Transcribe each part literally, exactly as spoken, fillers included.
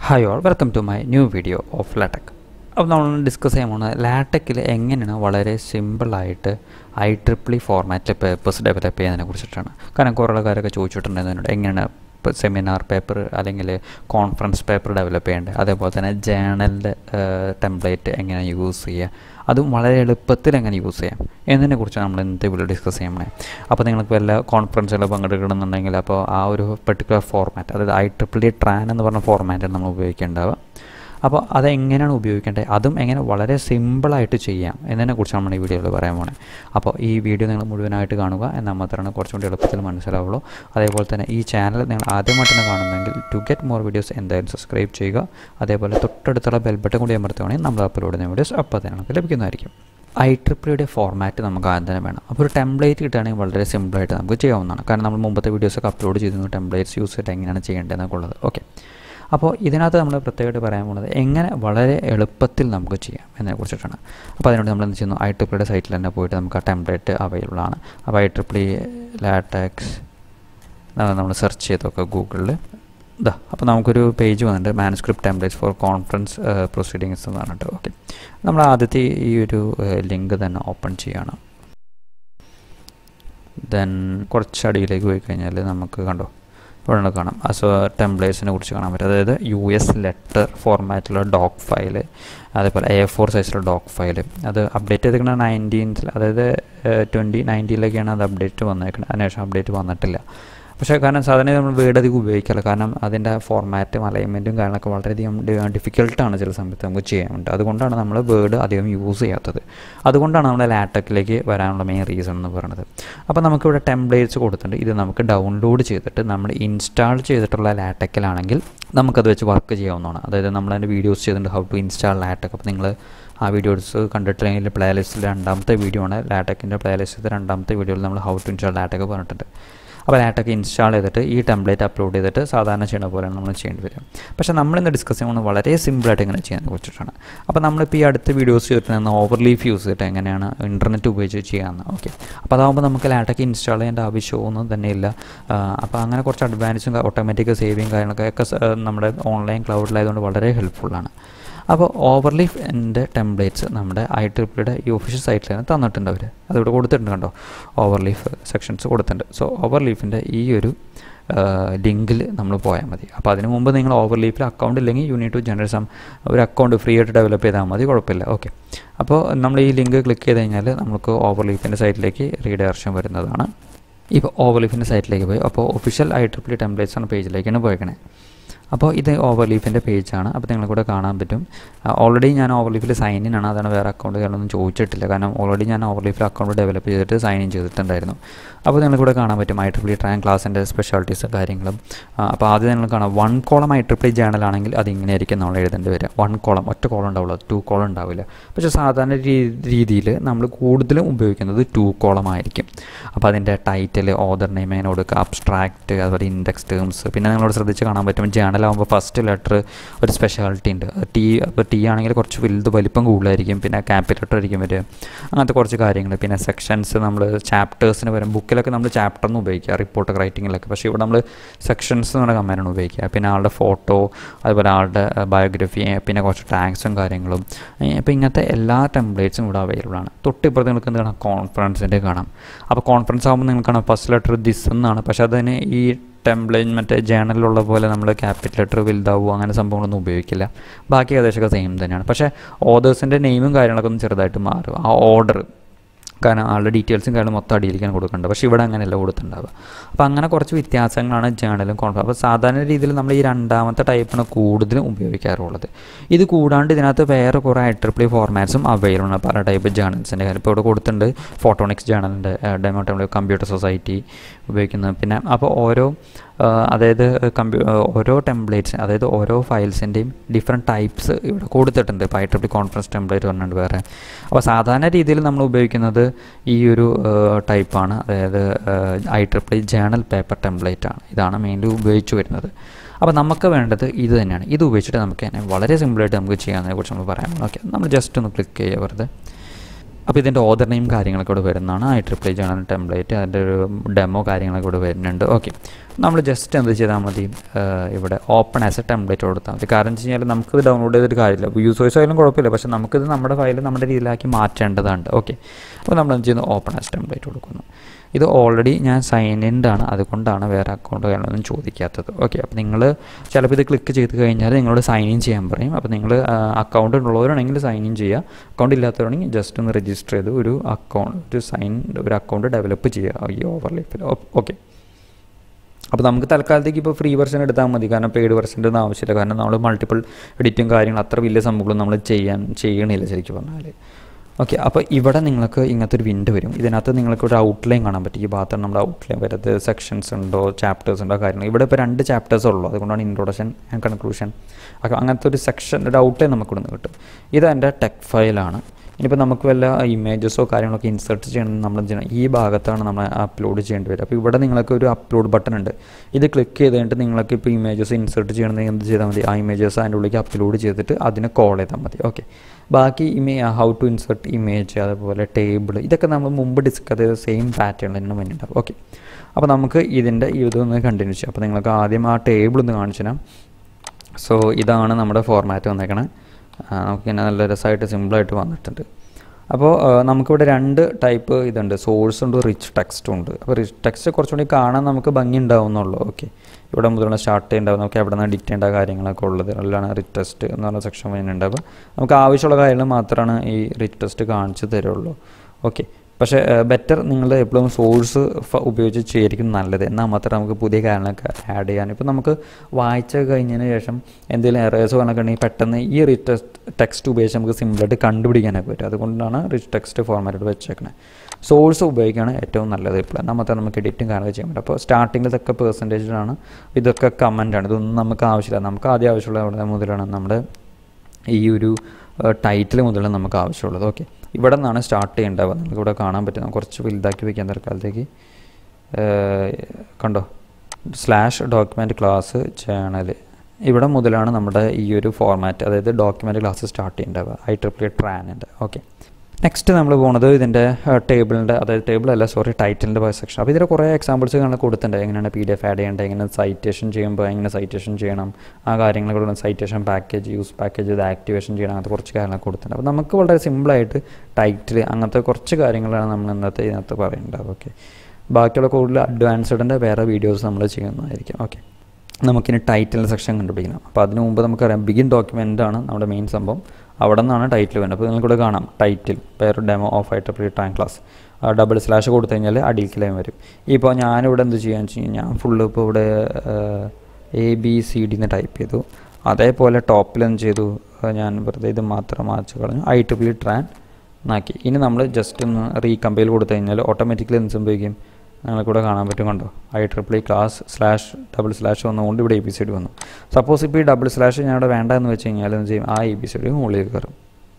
Hi all, welcome to my new video of LaTeX. अब നമ്മൾ discuss ചെയ്യാൻ പോകുന്നത് ലാറ്റെക്കിൽ എങ്ങനെയാണ് വളരെ സിമ്പിളായിട്ട് ഐ ട്രിപ്പിൾ ഇ ഫോർമാറ്റിൽ പേപ്പേഴ്സ് ഡെവലപ്പ് ചെയ്യുന്നതിനെ കുറിച്ചിട്ടാണ്. കാരണം കുറേ ആൾക്കാരൊക്കെ ചോദിച്ചിട്ടുണ്ടായിരുന്നതിനോട് എങ്ങനെയാണ് ഇപ്പോൾ സെമിനാർ പേപ്പർ അല്ലെങ്കിൽ കോൺഫറൻസ് പേപ്പർ ഡെവലപ്പ് ചെയ്യേണ്ടത്, അതേപോലെ തന്നെ ജേണലിൻ്റെ ടെംപ്ലേറ്റ് എങ്ങനെ യൂസ് ചെയ്യുക, അതും വളരെ എളുപ്പത്തിൽ എങ്ങനെ യൂസ് ചെയ്യാം എന്നതിനെക്കുറിച്ച് നമ്മൾ ഇന്നത്തെ വീഡിയോ ഡിസ്കസ് ചെയ്യണേ. അപ്പോൾ നിങ്ങൾക്ക് വല്ല കോൺഫറൻസുകൾ പങ്കെടുക്കണമെന്നുണ്ടെങ്കിൽ അപ്പോൾ ആ ഒരു പെർട്ടിക്കുലർ ഫോർമാറ്റ്, അതായത് ഐ ട്രിപ്പിൾ ഇ ട്രാൻ എന്ന് പറഞ്ഞ ഫോർമാറ്റാണ് നമ്മൾ ഉപയോഗിക്കേണ്ടാവുക. അപ്പോൾ അതെങ്ങനെയാണ് ഉപയോഗിക്കേണ്ടത്, അതും എങ്ങനെ വളരെ സിമ്പിളായിട്ട് ചെയ്യാം എന്നതിനെക്കുറിച്ച് നമ്മൾ ഈ വീഡിയോയിൽ പറയാൻ പോണേ. അപ്പോൾ ഈ വീഡിയോ നിങ്ങൾ മുഴുവനായിട്ട് കാണുക, എന്നാൽ മാത്രമാണ് കുറച്ചുകൂടി എളുപ്പത്തിൽ മനസ്സിലാവുള്ളൂ. അതേപോലെ തന്നെ ഈ ചാനൽ നിങ്ങൾ ആദ്യമായിട്ടാണ് കാണുന്നതെങ്കിൽ ടു ഗെറ്റ് മോർ വീഡിയോസ് എന്തായാലും സബ്സ്ക്രൈബ് ചെയ്യുക. അതേപോലെ തൊട്ടടുത്തുള്ള ബെൽ ബട്ടൺ കൂടി അമർത്തുകയാണെങ്കിൽ നമ്മൾ അപ്ലോഡ് ചെയ്യുന്ന വീഡിയോസ് അപ്പോൾ തന്നെ നമുക്ക് ലഭിക്കുന്നതായിരിക്കും. ഐ ട്രിപ്പിളിയുടെ ഫോർമാറ്റ് നമുക്ക് ആദ്യം തന്നെ വേണം. അപ്പോൾ ഒരു ടെംപ്ലേറ്റ് കിട്ടുകയാണെങ്കിൽ വളരെ സിമ്പിളായിട്ട് നമുക്ക് ചെയ്യാവുന്നതാണ്. കാരണം നമ്മൾ മുമ്പത്തെ വീഡിയോസൊക്കെ അപ്ലോഡ് ചെയ്തിരുന്നു ടെംപ്ലേറ്റ്സ് യൂസ് ചെയ്തിട്ട് എങ്ങനെയാണ് ചെയ്യേണ്ടതെന്നൊക്കെ ഉള്ളത്. ഓക്കെ, അപ്പോൾ ഇതിനകത്ത് നമ്മൾ പ്രത്യേകമായിട്ട് പറയാൻ പോകുന്നത് എങ്ങനെ വളരെ എളുപ്പത്തിൽ നമുക്ക് ചെയ്യാം എന്നതിനെക്കുറിച്ചിട്ടാണ്. അപ്പോൾ അതിനോട് നമ്മൾ എന്ത് ചെയ്യുന്നു, ഐ ട്രിപ്പിളിയുടെ സൈറ്റിൽ തന്നെ പോയിട്ട് നമുക്ക് ആ ടെംപ്ലേറ്റ് അവൈലബിൾ ആണ്. അപ്പോൾ ഐ ട്രിപ്പിൾ ഇ ലാറ്റെക്സ് നമ്മൾ സെർച്ച് ചെയ്തൊക്കെ ഗൂഗിളിൽ ഇതാ. അപ്പോൾ നമുക്കൊരു പേജ് വന്നിട്ട് manuscript templates for conference proceedings എന്ന് പറഞ്ഞിട്ട്. ഓക്കെ, നമ്മൾ ആദ്യത്തെ ഈ ഒരു ലിങ്ക് തന്നെ ഓപ്പൺ ചെയ്യണം. ദെൻ കുറച്ച് അടിയിലേക്ക് പോയി കഴിഞ്ഞാൽ നമുക്ക് കണ്ടോ ഇവിടെ കാണാം അസോ ടെംപ്ലേറ്റ്സിനെ കുറിച്ച് കാണാൻ പറ്റും. അതായത് യു എസ് ലെറ്റർ ഫോർമാറ്റിലുള്ള ഡോക്ക് ഫയല്, അതേപോലെ എ ഫോർ സൈസിലുള്ള ഡോക്ക് ഫയല്. അത് അപ്ഡേറ്റ് ചെയ്തിരിക്കുന്നത് നയൻറ്റീൻത്തിൽ, അതായത് ട്വൻറ്റി നയൻറ്റീനിലേക്കാണ് അത് അപ്ഡേറ്റ് വന്നേക്കുന്നത്. അതിനുശേഷം അപ്ഡേറ്റ് വന്നിട്ടില്ല. പക്ഷേ കാരണം സാധാരണ നമ്മൾ വേർഡ് അധികം ഉപയോഗിക്കില്ല. കാരണം അതിൻ്റെ ഫോർമാറ്റും അലൈൻമെൻറ്റും കാര്യങ്ങളൊക്കെ വളരെയധികം ഡിഫിക്കൽട്ടാണ് ചില സമയത്ത് നമുക്ക് ചെയ്യാൻ വേണ്ടി. അതുകൊണ്ടാണ് നമ്മൾ വേർഡ് അധികം യൂസ് ചെയ്യാത്തത്. അതുകൊണ്ടാണ് നമ്മൾ ലാറ്റെക്കിലേക്ക് വരാനുള്ള മെയിൻ റീസൺ എന്ന് പറയുന്നത്. അപ്പോൾ നമുക്കിവിടെ ടെംപ്ലേറ്റ്സ് കൊടുത്തിട്ടുണ്ട്. ഇത് നമുക്ക് ഡൗൺലോഡ് ചെയ്തിട്ട് നമ്മൾ ഇൻസ്റ്റാൾ ചെയ്തിട്ടുള്ള ലാറ്റെക്കിലാണെങ്കിൽ നമുക്കത് വെച്ച് വർക്ക് ചെയ്യാവുന്നതാണ്. അതായത് നമ്മളതിൻ്റെ വീഡിയോസ് ചെയ്തിട്ടുണ്ട് ഹൗ ടു ഇൻസ്റ്റാൾ ലാറ്റെക്. അപ്പോൾ നിങ്ങൾ ആ വീഡിയോസ് കണ്ടിട്ടില്ലെങ്കിൽ പ്ലേ ലിസ്റ്റിൽ രണ്ടാമത്തെ വീഡിയോ ആണ്, ലാറ്റെക്കിൻ്റെ പ്ലേ ലിസ്റ്റിൽ രണ്ടാമത്തെ വീഡിയോയിൽ നമ്മൾ ഹൗ ടു ഇൻസ്റ്റാൾ ലാറ്റെക് പറഞ്ഞിട്ടുണ്ട്. അപ്പോൾ ലാറ്റെക് ഇൻസ്റ്റാൾ ചെയ്തിട്ട് ഈ ടെംപ്ലേറ്റ് അപ്ലോഡ് ചെയ്തിട്ട് സാധാരണ ചെയ്യുന്ന പോലെയാണ് നമ്മൾ ചെയ്യേണ്ടി വരും. പക്ഷേ നമ്മളിന്ന് ഡിസ്കസ് ചെയ്യുന്നത് വളരെ സിമ്പിളായിട്ട് ഇങ്ങനെ ചെയ്യാൻ കുറിച്ചിട്ടാണ്. അപ്പോൾ നമ്മളിപ്പോൾ ഈ അടുത്ത വീഡിയോസ് ചെയ്തിട്ട് ഓവർലീഫ് യൂസ് ചെയ്തിട്ട് എങ്ങനെയാണ് ഇൻ്റർനെറ്റ് ഉപയോഗിച്ച് ചെയ്യാമെന്ന്. ഓക്കെ, അപ്പോൾ അതാകുമ്പോൾ നമുക്ക് ലാറ്റെക് ഇൻസ്റ്റാൾ ചെയ്യേണ്ട ആവശ്യമൊന്നും തന്നെയില്ല. അപ്പോൾ അങ്ങനെ കുറച്ച് അഡ്വാൻസും ഓട്ടോമാറ്റിക് സേവിങ് കാര്യങ്ങളൊക്കെ ഒക്കെ നമ്മുടെ ഓൺലൈൻ ക്ലൗഡിലായതുകൊണ്ട് വളരെ ഹെൽപ്ഫുള്ളാണ്. അപ്പോൾ ഓവർലീഫ് എൻ്റെ ടെംപ്ലേറ്റ്സ് നമ്മുടെ ഐ ട്രിപ്പിളിയുടെ ഈ ഒഫീഷ്യൽ സൈറ്റിൽ തന്നെ തന്നിട്ടുണ്ട്. അവർ അതിവിടെ കൊടുത്തിട്ടുണ്ട് കണ്ടോ, ഓവർലീഫ് സെക്ഷൻസ് കൊടുത്തിട്ടുണ്ട്. സോ ഓവർലീഫിൻ്റെ ഈ ഒരു ലിങ്കിൽ നമ്മൾ പോയാൽ മതി. അപ്പോൾ അതിന് മുമ്പ് നിങ്ങൾ ഓവർലീഫിൽ അക്കൗണ്ട് ഇല്ലെങ്കിൽ you need to generate some ഒരു അക്കൗണ്ട് ഫ്രീ ആയിട്ട് ഡെവലപ്പ് ചെയ്താൽ മതി, കുഴപ്പമില്ല. ഓക്കെ, അപ്പോൾ നമ്മൾ ഈ ലിങ്ക് ക്ലിക്ക് ചെയ്ത് കഴിഞ്ഞാൽ നമുക്ക് ഓവർലീഫിൻ്റെ സൈറ്റിലേക്ക് റീഡയറക്ഷൻ വരുന്നതാണ്. ഇപ്പോൾ ഓവർലീഫിൻ്റെ സൈറ്റിലേക്ക് പോയി. അപ്പോൾ official I triple E templates എന്ന പേജിലേക്കാണ് പോയേക്കണേ. അപ്പോൾ ഇത് ഓവർലീഫിൻ്റെ പേജാണ്. അപ്പോൾ നിങ്ങൾക്കൂടെ കാണാൻ പറ്റും. ഓൾറെഡി ഞാൻ ഓവർലീഫിൽ സൈൻ ഇൻ ആണ്, അതാണ് വേറെ അക്കൗണ്ട് കാര്യങ്ങളൊന്നും ചോദിച്ചിട്ടില്ല. കാരണം ഓൾറെഡി ഞാൻ ഓവർലീഫിൽ അക്കൗണ്ട് ഡെവലപ്പ് ചെയ്തിട്ട് സൈൻ ഇൻ ചെയ്തിട്ടുണ്ടായിരുന്നു. അപ്പോൾ നിങ്ങൾക്കൂടെ കാണാൻ പറ്റും ഐ ട്രിപ്പിൾ ഇ ട്രാൻ ക്ലാസിൻ്റെ സ്പെഷ്യാലിറ്റീസ് കാര്യങ്ങളും. അപ്പോൾ ആദ്യം നിങ്ങൾ കാണാം one column I triple E ജേണലാണെങ്കിൽ അതിങ്ങനെയായിരിക്കും നമ്മൾ എഴുതേണ്ടി വരിക. വൺ കോളം, ഒറ്റ കോളം ഉണ്ടാവുള്ളൂ, ടു കോളം ഉണ്ടാവില്ല. പക്ഷേ സാധാരണ രീതിയിൽ നമ്മൾ കൂടുതലും ഉപയോഗിക്കുന്നത് ടു കോളം ആയിരിക്കും. അപ്പോൾ അതിൻ്റെ ടൈറ്റിൽ, ഓദർ നെയിം അങ്ങനെ കൊടുക്കുക, അബ്സ്ട്രാക്റ്റ്, അതുപോലെ ഇൻഡെക്സ് ടേംസ്. പിന്നെ നിങ്ങളോട് ശ്രദ്ധിച്ച് കാണാൻ പറ്റും ജേണലാകുമ്പോൾ ഫസ്റ്റ് ലെറ്റർ ഒരു സ്പെഷ്യാലിറ്റി ഉണ്ട്. ടി അപ്പോൾ ടി ആണെങ്കിൽ കുറച്ച് വലുത് വലിപ്പം കൂടുതലായിരിക്കും. പിന്നെ ക്യാപിറ്റൽ ലെറ്റർ ആയിരിക്കും വരിക. അങ്ങനത്തെ കുറച്ച് കാര്യങ്ങൾ. പിന്നെ സെക്ഷൻസ് നമ്മൾ ചാപ്റ്റേഴ്സിന് വരും. ബുക്കിലൊക്കെ നമ്മൾ ചാപ്റ്റർ എന്ന് ഉപയോഗിക്കുക, റിപ്പോർട്ട് റൈറ്റിങ്ങിലൊക്കെ. പക്ഷേ ഇവിടെ നമ്മൾ സെക്ഷൻസ് എന്ന് പറഞ്ഞ കമാൻഡാണ് ഉപയോഗിക്കുക. പിന്നെ ആളുടെ ഫോട്ടോ, അതുപോലെ ആളുടെ ബയോഗ്രഫി, പിന്നെ കുറച്ച് ടാഗ്സും കാര്യങ്ങളും. അപ്പോൾ ഇങ്ങനത്തെ എല്ലാ ടെംപ്ലേറ്റ്സും ഇവിടെ അവൈലബിൾ ആണ്. തൊട്ടിപ്പുറത്ത് നിങ്ങൾക്ക് എന്ത് കാണാം, കോൺഫറൻസിൻ്റെ കാണാം. അപ്പോൾ കോൺഫറൻസ് ആകുമ്പോൾ നിങ്ങൾക്ക് കാണാം ഫസ്റ്റ് ലെറ്റർ ദിസ് എന്നാണ്. പക്ഷേ അതിന് ഈ ടെംപ്ലേറ്റ് മറ്റേ ജേണലിലുള്ള പോലെ നമ്മൾ ക്യാപിറ്റൽ ലെറ്റർ വലുതാവുക അങ്ങനെ സംഭവങ്ങളൊന്നും ഉപയോഗിക്കില്ല. ബാക്കി ഏകദേശമൊക്കെ സെയിം തന്നെയാണ്. പക്ഷേ ഓതേഴ്സിൻ്റെ നെയിമും കാര്യങ്ങളൊക്കെ ഒന്ന് ചെറുതായിട്ട് മാറും. ആ ഓർഡർ, കാരണം ആളുടെ ഡീറ്റെയിൽസും കാര്യങ്ങളും മൊത്തം അടിയിലേക്കാണ് കൊടുക്കേണ്ടത്. പക്ഷേ ഇവിടെ അങ്ങനെയല്ല കൊടുത്തിട്ടുണ്ടാവുക. അപ്പോൾ അങ്ങനെ കുറച്ച് വ്യത്യാസങ്ങളാണ് ജേണലും കോൺഫറൻസ്. അപ്പോൾ സാധാരണ രീതിയിൽ നമ്മൾ ഈ രണ്ടാമത്തെ ടൈപ്പാണ് കൂടുതലും ഉപയോഗിക്കാറുള്ളത്. ഇത് കൂടാണ്ട് ഇതിനകത്ത് വേറെ കുറേ ഐ ട്രിപ്പിൾ ഇ ഫോർമാറ്റ്സും അവൈലബിൾ ആണ്. പല ടൈപ്പ് ജേണൽസിൻ്റെ കാര്യം ഇപ്പോൾ ഇവിടെ കൊടുത്തിട്ടുണ്ട്. ഫോട്ടോണിക്സ് ജേണലിൻ്റെ, ഡെമോ കമ്പ്യൂട്ടർ സൊസൈറ്റി ഉപയോഗിക്കുന്നത്. പിന്നെ അപ്പോൾ ഓരോ അതായത് കമ്പ്യൂ ഓരോ ടെംപ്ലേറ്റ്സ്, അതായത് ഓരോ ഫയൽസിൻ്റെയും ഡിഫറെൻറ്റ് ടൈപ്സ് ഇവിടെ കൊടുത്തിട്ടുണ്ട്. ഇപ്പോൾ ഐ ട്രിപ്പിൾ കോൺഫറൻസ് ടെംപ്ലേറ്റ് പറഞ്ഞിട്ടുണ്ട് വേറെ. അപ്പോൾ സാധാരണ രീതിയിൽ നമ്മൾ ഉപയോഗിക്കുന്നത് ഈ ഒരു ടൈപ്പാണ്, അതായത് I triple E journal paper template ആണ്. ഇതാണ് മെയിൻലി ഉപയോഗിച്ച് വരുന്നത്. അപ്പോൾ നമുക്ക് വേണ്ടത് ഇത് തന്നെയാണ്. ഇത് ഉപയോഗിച്ചിട്ട് നമുക്ക് തന്നെ വളരെ സിമ്പിളായിട്ട് നമുക്ക് ചെയ്യാവുന്നതിനെ കുറിച്ച് നമ്മൾ പറയാം. ഓക്കെ, നമ്മൾ ജസ്റ്റ് ഒന്ന് ക്ലിക്ക് ചെയ്യുക വെറുതെ. അപ്പോൾ ഇതിൻ്റെ ഓദർ നെയിം കാര്യങ്ങളൊക്കെ ഇവിടെ വരുന്നതാണ്. ഐ ട്രിപ്പിൾ ജേണൽ ടെംപ്ലേറ്റ്, അതിൻ്റെ ഒരു ഡെമോ കാര്യങ്ങളൊക്കെ ഇവിടെ വരുന്നുണ്ട്. ഓക്കെ, നമ്മൾ ജസ്റ്റ് എന്ത് ചെയ്താൽ മതി, ഇവിടെ ഓപ്പൺ ആസ് എ ടെംപ്ലേറ്റ് കൊടുത്താൽ മതി. കാരണം വെച്ച് കഴിഞ്ഞാൽ നമുക്കിത് ഡൗൺലോഡ് ചെയ്തിട്ട് കാര്യമില്ല, യൂസേഴ്സ് ആയാലും കുഴപ്പമില്ല, പക്ഷേ നമുക്കിത് നമ്മുടെ ഫയൽ നമ്മുടെ രീതിയിലാക്കി മാറ്റേണ്ടതുണ്ട്. ഓക്കെ, അപ്പോൾ നമ്മൾ എന്ത് ചെയ്യുന്നു, ഓപ്പൺ ആസ് ടെംപ്ലേറ്റ് കൊടുക്കുന്നു. ഇത് ഓൾറെഡി ഞാൻ സൈൻ ഇൻ ആണ്, അതുകൊണ്ടാണ് വേറെ അക്കൗണ്ട് കാര്യങ്ങളൊന്നും ചോദിക്കാത്തത്. ഓക്കെ, അപ്പോൾ നിങ്ങൾ ചിലപ്പോൾ ഇത് ക്ലിക്ക് ചെയ്ത് കഴിഞ്ഞാൽ നിങ്ങളോട് സൈൻ ഇൻ ചെയ്യാൻ പറയും. അപ്പോൾ നിങ്ങൾ അക്കൗണ്ട് ഉള്ളവരാണെങ്കിൽ സൈൻ ഇൻ ചെയ്യുക, അക്കൗണ്ട് ഇല്ലാത്തവരാണെങ്കിൽ ജസ്റ്റ് ഒന്ന് രജിസ്റ്റർ ചെയ്ത് ഒരു അക്കൗണ്ട് ഒരു സൈൻ ഒരു അക്കൗണ്ട് ഡെവലപ്പ് ചെയ്യുക ഈ ഓവർലീഫിൽ. ഓക്കെ, അപ്പോൾ നമുക്ക് തൽക്കാലത്തേക്ക് ഇപ്പോൾ ഫ്രീ വെർഷൻ എടുത്താൽ മതി, കാരണം പെയ്ഡ് വെർഷൻ്റെ ഒന്നും ആവശ്യമില്ല. കാരണം നമ്മൾ മൾട്ടിപ്പിൾ എഡിറ്റും കാര്യങ്ങളും അത്ര വലിയ സംഭവങ്ങളും നമ്മൾ ചെയ്യാൻ ചെയ്യണില്ല ശരിക്കും പറഞ്ഞാൽ. ഓക്കെ, അപ്പോൾ ഇവിടെ നിങ്ങൾക്ക് ഇങ്ങനത്തെ ഒരു വിൻഡോ വരും. ഇതിനകത്ത് നിങ്ങൾക്ക് ഒരു ഔട്ട്ലൈൻ കാണാൻ പറ്റും. ഈ ഭാഗത്താണ് നമ്മുടെ ഔട്ട്ലൈൻ വരുന്നത്. സെക്ഷൻസ് ഉണ്ടോ, ചാപ്റ്റേഴ്സ് ഉണ്ടോ കാര്യങ്ങൾ. ഇവിടെ ഇപ്പോൾ രണ്ട് ചാപ്റ്റേഴ്സ് ഉള്ളൂ, അതുകൊണ്ടാണ് ഇൻട്രൊഡക്ഷൻ ആൻഡ് കൺക്ലൂഷൻ. അപ്പോൾ അങ്ങനത്തെ ഒരു സെക്ഷൻ ഒരു ഔട്ട്ലൈൻ നമുക്ക് ഇവിടെ നിന്ന് കിട്ടും. ഇത് എൻ്റെ ടെക് ഫയലാണ്. ഇനിയിപ്പോൾ നമുക്ക് വല്ല ഇമേജസോ കാര്യങ്ങളൊക്കെ ഇൻസേർട്ട് ചെയ്യണമെന്ന് നമ്മൾ ചെയ്യണം, ഈ ഭാഗത്താണ് നമ്മൾ അപ്ലോഡ് ചെയ്യേണ്ടി വരും. അപ്പോൾ ഇവിടെ നിങ്ങൾക്ക് ഒരു അപ്ലോഡ് ബട്ടൺ ഉണ്ട്. ഇത് ക്ലിക്ക് ചെയ്ത് കഴിഞ്ഞിട്ട് നിങ്ങൾക്ക് ഇപ്പോൾ ഇമേജസ് ഇൻസേർട്ട് ചെയ്യണമെങ്കിൽ എന്ത് ചെയ്താൽ മതി, ആ ഇമേജസ് അതിൻ്റെ ഉള്ളിലേക്ക് അപ്ലോഡ് ചെയ്തിട്ട് അതിനെ കോൾ ചെയ്താൽ മതി. ഓക്കെ, ബാക്കി ഇമേ ഹൗ ടു ഇൻസേർട്ട് ഇമേജ്, അതുപോലെ ടേബിൾ, ഇതൊക്കെ നമ്മൾ മുമ്പ് ഡിസ്കസ് ചെയ്ത സെയിം പാറ്റേൺ തന്നെ മുന്നുണ്ടാവും. ഓക്കെ, അപ്പോൾ നമുക്ക് ഇതിൻ്റെ ഇതൊന്ന് കണ്ടിന്യൂ ചെയ്യാം. അപ്പോൾ നിങ്ങൾക്ക് ആദ്യം ആ ടേബിൾ ഒന്ന് കാണിച്ചു തരാം. സോ ഇതാണ് നമ്മുടെ ഫോർമാറ്റ് വന്നേക്കണേ. നമുക്കിങ്ങനെ നല്ല രസമായിട്ട് സിമ്പിളായിട്ട് വന്നിട്ടുണ്ട്. അപ്പോൾ നമുക്കിവിടെ രണ്ട് ടൈപ്പ് ഇതുണ്ട്, സോഴ്സ് ഉണ്ട്, റിച്ച് ടെക്സ്റ്റും ഉണ്ട്. അപ്പോൾ റിച്ച് ടെക്സ്റ്റ് കുറച്ചുകൂടി കാണാൻ നമുക്ക് ഭംഗി ഉണ്ടാവുന്നുള്ളൂ. ഓക്കെ, ഇവിടെ മുതലുള്ള സ്റ്റാർട്ട് ചെയ്യേണ്ടാവും, നമുക്ക് എവിടെ നിന്ന് എഡിറ്റ് ചെയ്യേണ്ട കാര്യങ്ങളൊക്കെ ഉള്ളത് എല്ലാം റിച്ച് ടെക്സ്റ്റ് എന്ന് പറഞ്ഞ സെക്ഷൻ വരുന്നുണ്ട്. അപ്പോൾ നമുക്ക് ആവശ്യമുള്ള കാര്യങ്ങൾ മാത്രമാണ് ഈ റിച്ച് ടെക്സ്റ്റ് കാണിച്ചു തരുള്ളൂ. ഓക്കെ, പക്ഷേ ബെറ്റർ നിങ്ങൾ എപ്പോഴും സോഴ്സ് ഉപയോഗിച്ച് ചെയ്യായിരിക്കും നല്ലത്. എന്നാൽ മാത്രമേ നമുക്ക് പുതിയ കാര്യങ്ങളൊക്കെ ആഡ് ചെയ്യാൻ. ഇപ്പോൾ നമുക്ക് വായിച്ച് കഴിഞ്ഞതിന് ശേഷം എന്തെങ്കിലും എറേഴ്സ് പറഞ്ഞൊക്കെ ഉണ്ടെങ്കിൽ പെട്ടെന്ന് ഈ റിച്ച് ടെക്സ്റ്റ് ഉപയോഗിച്ച് നമുക്ക് സിമ്പിളായിട്ട് കണ്ടുപിടിക്കാനൊക്കെ പറ്റും. അതുകൊണ്ടാണ് റിച്ച് ടെക്സ്റ്റ് ഫോർമാറ്റ് വെച്ചേക്കണേ. സോഴ്സ് ഉപയോഗിക്കുകയാണ് ഏറ്റവും നല്ലത്. ഇപ്പോൾ എന്നാൽ മാത്രമേ നമുക്ക് എഡിറ്റും കാര്യങ്ങളൊക്കെ ചെയ്യാൻ പറ്റും. അപ്പോൾ സ്റ്റാർട്ടിങ്ങിൽ ഇതൊക്കെ പെർസെൻറ്റേജിലാണ്, ഇതൊക്കെ കമൻറ്റാണ്, ഇതൊന്നും നമുക്ക് ആവശ്യമില്ല. നമുക്ക് ആദ്യം ആവശ്യമുള്ള അവിടെ മുതലാണ് നമ്മുടെ ഈ ഒരു ടൈറ്റിൽ മുതലാണ് നമുക്ക് ആവശ്യമുള്ളത്. ഓക്കെ, ഇവിടെ നിന്നാണ് സ്റ്റാർട്ട് ചെയ്യേണ്ടത്. നമുക്ക് ഇവിടെ കാണാൻ പറ്റും, കുറച്ച് വലുതാക്കി വയ്ക്കാൻ തൽക്കാലത്തേക്ക്. കണ്ടോ, സ്ലാഷ് ഡോക്യുമെൻറ്റ് ക്ലാസ് ചാനൽ, ഇവിടെ മുതലാണ് നമ്മുടെ ഈ ഒരു ഫോർമാറ്റ്, അതായത് ഡോക്യുമെൻറ്റ് ക്ലാസ് സ്റ്റാർട്ട് ചെയ്യേണ്ടത് ഐ ട്രിപ്പിൾ ഇ ട്രാനിൻ്റെ. ഓക്കെ, നെക്സ്റ്റ് നമ്മൾ പോകുന്നത് ഇതിൻ്റെ ടേബിളിൻ്റെ, അതായത് ടേബിൾ അല്ല സോറി ടൈറ്റിലിൻ്റെ സെക്ഷൻ. അപ്പോൾ ഇതിൽ കുറേ എക്സാമ്പിൾസ് നമ്മൾ കൊടുത്തിട്ടുണ്ട്, എങ്ങനെയാണ് പി ഡി എഫ് ആഡ് ചെയ്യേണ്ടത്, എങ്ങനെ സൈറ്റേഷൻ ചെയ്യുമ്പോൾ എങ്ങനെ സൈറ്റേഷൻ ചെയ്യണം, ആ കാര്യങ്ങൾ സൈറ്റേഷൻ പാക്കേജ്, യൂസ് പാക്കേജ്, ഇത് ആക്ടിവേഷൻ ചെയ്യണം, അങ്ങനത്തെ കുറച്ച് കാര്യങ്ങൾ കൊടുത്തിട്ടുണ്ട്. അപ്പോൾ നമുക്ക് വളരെ സിമ്പിളായിട്ട് ടൈറ്റിൽ അങ്ങനത്തെ കുറച്ച് കാര്യങ്ങളാണ് നമ്മൾ ഇന്നത്തെ ഇതിനകത്ത് പറയേണ്ടത്. ഓക്കെ, ബാക്കിയുള്ള കൂടുതൽ അഡ്വാൻസ്ഡിൻ്റെ വേറെ വീഡിയോസ് നമ്മൾ ചെയ്യുന്നതായിരിക്കും. ഓക്കെ, നമുക്കിനി ടൈറ്റിലിൻ്റെ സെക്ഷൻ കണ്ടുപിടിക്കണം. അപ്പോൾ അതിന് മുമ്പ് നമുക്കറിയാം ബിഗിൻ ഡോക്യുമെൻ്റ് ആണ് നമ്മുടെ മെയിൻ സംഭവം, അവിടെ നിന്നാണ് ടൈറ്റിൽ വരുന്നത്. അപ്പോൾ നിങ്ങൾക്കിവിടെ കാണാം ടൈറ്റിൽ വേറെ demo of I triple E tran class, double slash കൊടുത്തു കഴിഞ്ഞാൽ അടിയിലേക്ക് വരും. ഇപ്പോൾ ഞാനിവിടെ എന്ത് ചെയ്യാന്ന് വെച്ച് കഴിഞ്ഞാൽ ഞാൻ ഫുള്ള് ഇപ്പോൾ ഇവിടെ എ ബി സി ഡി എന്ന് ടൈപ്പ് ചെയ്തു. അതേപോലെ ടോപ്പിൽ എന്ത് ചെയ്തു, ഞാൻ വെറുതെ ഇത് മാത്രം മാച്ച് കളഞ്ഞു, ഐ ട്രിപ്പിൾ ഇ ട്രാൻ എന്നാക്കി. ഇനി നമ്മൾ ജസ്റ്റ് ഒന്ന് റീകമ്പൈൽ കൊടുത്തു കഴിഞ്ഞാൽ ഓട്ടോമാറ്റിക്കലി എന്ത് സംഭവിക്കും, നിങ്ങൾക്കിവിടെ കാണാൻ പറ്റും. കണ്ടോ, I triple E class slash double slash വന്നുകൊണ്ട് ഇവിടെ എ ബി സി ഡി വന്നു. സപ്പോസ് ഇപ്പോൾ ഈ ഡബിൾ സ്ലാഷ് ഞാൻ ഇവിടെ വേണ്ട എന്ന് വെച്ച് കഴിഞ്ഞാൽ എന്ത് ചെയ്യും, ആ എ ബി സി ഡി മുകളിൽ കയറും.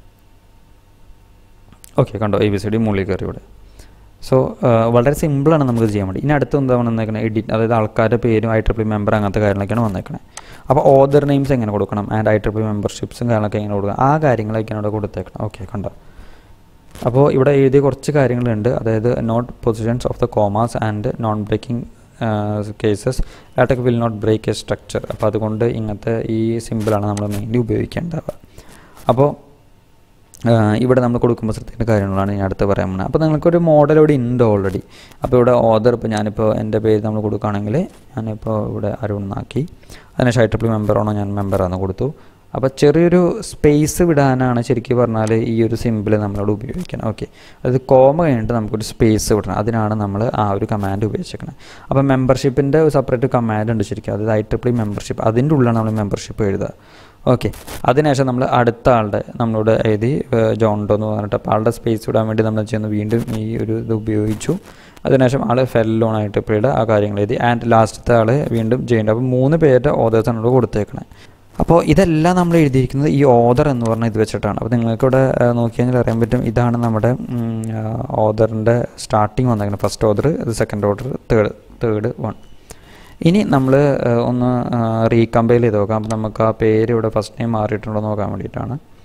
ഓക്കെ, കണ്ടോ, എ ബി സി ഡി മുകളിൽ കയറി ഇവിടെ. സോ വളരെ സിമ്പിളാണ് നമുക്ക് ചെയ്യാൻ വേണ്ടി. ഇനി അടുത്ത് എന്താണ് വന്നേക്കണേ, എഡിറ്റ്, അതായത് ആൾക്കാരുടെ പേരും ഐ ട്രിപ്പിൾ ഇ മെമ്പർ അങ്ങനത്തെ കാര്യങ്ങളൊക്കെയാണ് വന്നേക്കണേ. അപ്പോൾ ഓദർ നെയിംസ് എങ്ങനെ കൊടുക്കണം, ആൻഡ് ഐ ട്രിപ്പിൾ ഇ മെമ്പർഷിപ്സും കാര്യങ്ങളൊക്കെ എങ്ങനെ കൊടുക്കണം, ആ കാര്യങ്ങളൊക്കെയാണ് ഇവിടെ കൊടുത്തേക്കണം. ഓക്കെ, കണ്ടോ, അപ്പോൾ ഇവിടെ എഴുതിയ കുറച്ച് കാര്യങ്ങളുണ്ട്, അതായത് note positions of the commas and non breaking cases LaTeX will not break a structure. അപ്പോൾ അതുകൊണ്ട് ഇങ്ങനത്തെ ഈ സിമ്പിളാണ് നമ്മൾ മെയിൻലി ഉപയോഗിക്കേണ്ടത്. അപ്പോൾ ഇവിടെ നമ്മൾ കൊടുക്കുമ്പോൾ ശ്രദ്ധിക്കേണ്ട കാര്യങ്ങളാണ് ഞാൻ അടുത്ത് പറയാൻ പോകുന്നത്. അപ്പോൾ നിങ്ങൾക്കൊരു മോഡൽ ഇവിടെ ഉണ്ട് ഓൾറെഡി. അപ്പോൾ ഇവിടെ ഓദർ, ഇപ്പോൾ ഞാനിപ്പോൾ എൻ്റെ പേര് നമ്മൾ കൊടുക്കുകയാണെങ്കിൽ ഞാനിപ്പോൾ ഇവിടെ അരുണാക്കി, അതിനുശേഷം ഐ ട്രിപ്പിൾ മെമ്പറാണോ ഞാൻ മെമ്പറാണെന്ന് കൊടുത്തു. അപ്പോൾ ചെറിയൊരു സ്പേസ് വിടാനാണ് ശരിക്കും പറഞ്ഞാൽ ഈ ഒരു സിമ്പിൾ നമ്മളോട് ഉപയോഗിക്കണം. ഓക്കെ, അതായത് കോമ കഴിഞ്ഞിട്ട് നമുക്കൊരു സ്പേസ് വിടണം, അതിനാണ് നമ്മൾ ആ ഒരു കമാൻഡ് ഉപയോഗിച്ചേക്കുന്നത്. അപ്പോൾ മെമ്പർഷിപ്പിൻ്റെ ഒരു സെപ്പറേറ്റ് കമാൻഡ് ഉണ്ട് ശരിക്കും, അതായത് ഐ ട്രിപ്പിൾ മെമ്പർഷിപ്പ്, അതിൻ്റെ ഉള്ളിലാണ് നമ്മൾ മെമ്പർഷിപ്പ് എഴുതുക. ഓക്കെ, അതിനുശേഷം നമ്മൾ അടുത്ത ആളുടെ നമ്മളോട് എഴുതി ജോണ്ടോ എന്ന് പറഞ്ഞിട്ട് അപ്പോൾ ആളുടെ സ്പേസ് വിടാൻ വേണ്ടി നമ്മൾ ചെയ്യുന്നു, വീണ്ടും ഈ ഒരു ഇത് ഉപയോഗിച്ചു. അതിനുശേഷം ആൾ ഫെല്ലോൺ ആയിട്ട് ഇപ്പോൾ ഇടുക, ആ കാര്യങ്ങൾ എഴുതി. ആൻഡ് ലാസ്റ്റത്തെ ആൾ വീണ്ടും ചെയ്യേണ്ടത്. അപ്പോൾ മൂന്ന് പേരുടെ ഓതേഴ്സാണ് ഇവിടെ കൊടുത്തേക്കണേ. അപ്പോൾ ഇതെല്ലാം നമ്മൾ എഴുതിയിരിക്കുന്നത് ഈ ഓദർ എന്ന് പറഞ്ഞാൽ ഇത് വെച്ചിട്ടാണ്. അപ്പോൾ നിങ്ങൾക്കിവിടെ നോക്കി കഴിഞ്ഞാൽ അറിയാൻ പറ്റും, ഇതാണ് നമ്മുടെ ഓദറിൻ്റെ സ്റ്റാർട്ടിങ് വന്നേക്കുന്നത്. ഫസ്റ്റ് ഓർഡർ, ഇത് second order, third third one. ഇനി നമ്മൾ ഒന്ന് റീകമ്പൈൽ ചെയ്ത് നോക്കാം. അപ്പോൾ നമുക്ക് ആ പേര് ഇവിടെ ഫസ്റ്റ് നെയിം മാറിയിട്ടുണ്ടോ നോക്കാൻ വേണ്ടിയിട്ടാണ്.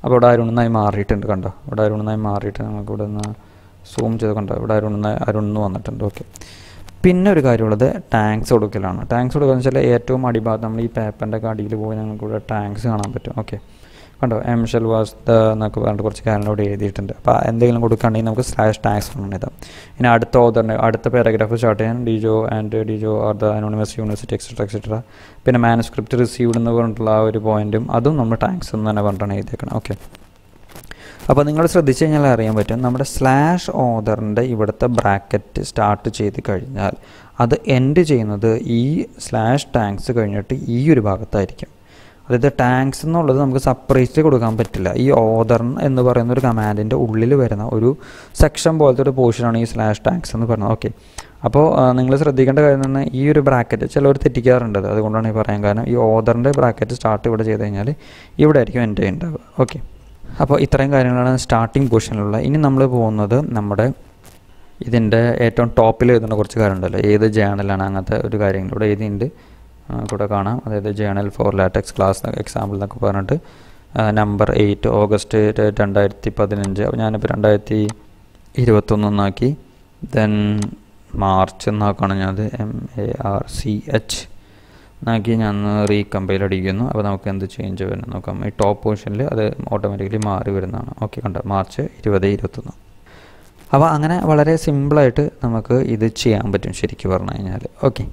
അപ്പോൾ ഇവിടെ അരുണെന്നായി മാറിയിട്ടുണ്ട് കണ്ടോ, ഇവിടെ അരുണെന്നായി മാറിയിട്ട് നമുക്ക് ഇവിടെ നിന്ന് സൂം ചെയ്ത് കണ്ടോ, ഇവിടെ അരുണെന്ന് അരുണെന്ന് വന്നിട്ടുണ്ട്. ഓക്കെ, പിന്നെ ഒരു കാര്യമുള്ളത് ടാങ്ക്സ് കൊടുക്കലാണ്. ടാങ്ക്സ് കൊടുക്കുക എന്ന് വെച്ചാൽ ഏറ്റവും അടിഭാഗത്ത് നമ്മൾ ഈ പേപ്പറിൻ്റെ ഒക്കെ അടിയിൽ പോയി നമുക്ക് ഇവിടെ ടാങ്ക്സ് കാണാൻ പറ്റും. ഓക്കെ കണ്ടോ, എം ഷെൽ വാസ് ദ എന്നൊക്കെ പറഞ്ഞിട്ട് കുറച്ച് കാര്യങ്ങൾ ഇവിടെ എഴുതിയിട്ടുണ്ട്. അപ്പോൾ എന്തെങ്കിലും കൊടുക്കുകയാണെങ്കിൽ നമുക്ക് സ്ലാഷ് ടാങ്ക്സ് ആണ് ഇതാ. ഇനി അടുത്ത ഓതറിൻ്റെ അടുത്ത പാരഗ്രാഫ് സ്റ്റാർട്ട് ചെയ്യാൻ Dijo and Dijo are the anonymous university etcetera etcetera. പിന്നെ മാനുസ്ക്രിപ്റ്റ് റിസീവ്ഡ് എന്ന് പറഞ്ഞിട്ടുള്ള ആ ഒരു പോയിൻറ്റും അതും നമ്മൾ ടാങ്ക്സ് എന്ന് തന്നെ പറഞ്ഞിട്ടാണ് എഴുതിയേക്കണം. ഓക്കെ, അപ്പോൾ നിങ്ങൾ ശ്രദ്ധിച്ച് കഴിഞ്ഞാൽ അറിയാൻ പറ്റും, നമ്മുടെ സ്ലാഷ് ഓതറിൻ്റെ ഇവിടുത്തെ ബ്രാക്കറ്റ് സ്റ്റാർട്ട് ചെയ്ത് കഴിഞ്ഞാൽ അത് എൻഡ് ചെയ്യുന്നത് ഈ സ്ലാഷ് ടാങ്ക്സ് കഴിഞ്ഞിട്ട് ഈ ഒരു ഭാഗത്തായിരിക്കും. അതായത് ടാങ്ക്സ് എന്നുള്ളത് നമുക്ക് സെപ്പറേറ്റ് കൊടുക്കാൻ പറ്റില്ല. ഈ ഓതർ എന്ന് പറയുന്ന ഒരു കമാൻഡിൻ്റെ ഉള്ളിൽ വരുന്ന ഒരു സെക്ഷൻ പോലത്തെ ഒരു പോർഷനാണ് ഈ സ്ലാഷ് ടാങ്ക്സ് എന്ന് പറയുന്നത്. ഓക്കെ, അപ്പോൾ നിങ്ങൾ ശ്രദ്ധിക്കേണ്ട കാര്യം തന്നെ ഈ ഒരു ബ്രാക്കറ്റ് ചിലവർ തെറ്റിക്കാറുണ്ട്, അതുകൊണ്ടാണ് ഈ പറയാൻ കാരണം ഈ ഓതറിൻ്റെ ബ്രാക്കറ്റ് സ്റ്റാർട്ട് ഇവിടെ ചെയ്ത് കഴിഞ്ഞാൽ ഇവിടെ ആയിരിക്കും എൻഡ് ചെയ്യുന്നുണ്ടാവുക. ഓക്കെ, അപ്പോൾ ഇത്രയും കാര്യങ്ങളാണ് സ്റ്റാർട്ടിങ് പൊസിഷനിലുള്ള. ഇനി നമ്മൾ പോകുന്നത് നമ്മുടെ ഇതിൻ്റെ ഏറ്റവും ടോപ്പിൽ എഴുതുന്ന കുറച്ച് കാര്യമുണ്ടല്ലോ, ഏത് ജേണലാണ് അങ്ങനത്തെ ഒരു കാര്യങ്ങളിലൂടെ എഴുതിയിട്ടുണ്ട് കൂടെ കാണാം. അതായത് journal for LaTeX class example എന്നൊക്കെ പറഞ്ഞിട്ട് നമ്പർ എയ്റ്റ് ഓഗസ്റ്റ് രണ്ടായിരത്തി പതിനഞ്ച് അപ്പോൾ ഞാനിപ്പോൾ രണ്ടായിരത്തി ഇരുപത്തൊന്നാക്കി. ദെൻ മാർച്ച് എന്നാക്കാണ് ഞാനത് M A R C H എന്നാക്കി ഞാൻ റീകമ്പൈൽ അടിക്കുന്നു. അപ്പോൾ നമുക്ക് എന്ത് ചേഞ്ച് വരുന്നത് നോക്കാം. ഈ ടോപ്പ് പൊസിഷനിൽ അത് ഓട്ടോമാറ്റിക്കലി മാറി വരുന്നതാണ്. ഓക്കെ കണ്ടോ, മാർച്ച് ഇരുപത് ഇരുപത്തൊന്ന്. അപ്പോൾ അങ്ങനെ വളരെ സിമ്പിളായിട്ട് നമുക്ക് ഇത് ചെയ്യാൻ പറ്റും ശരിക്കും പറഞ്ഞു കഴിഞ്ഞാൽ. ഓക്കെ,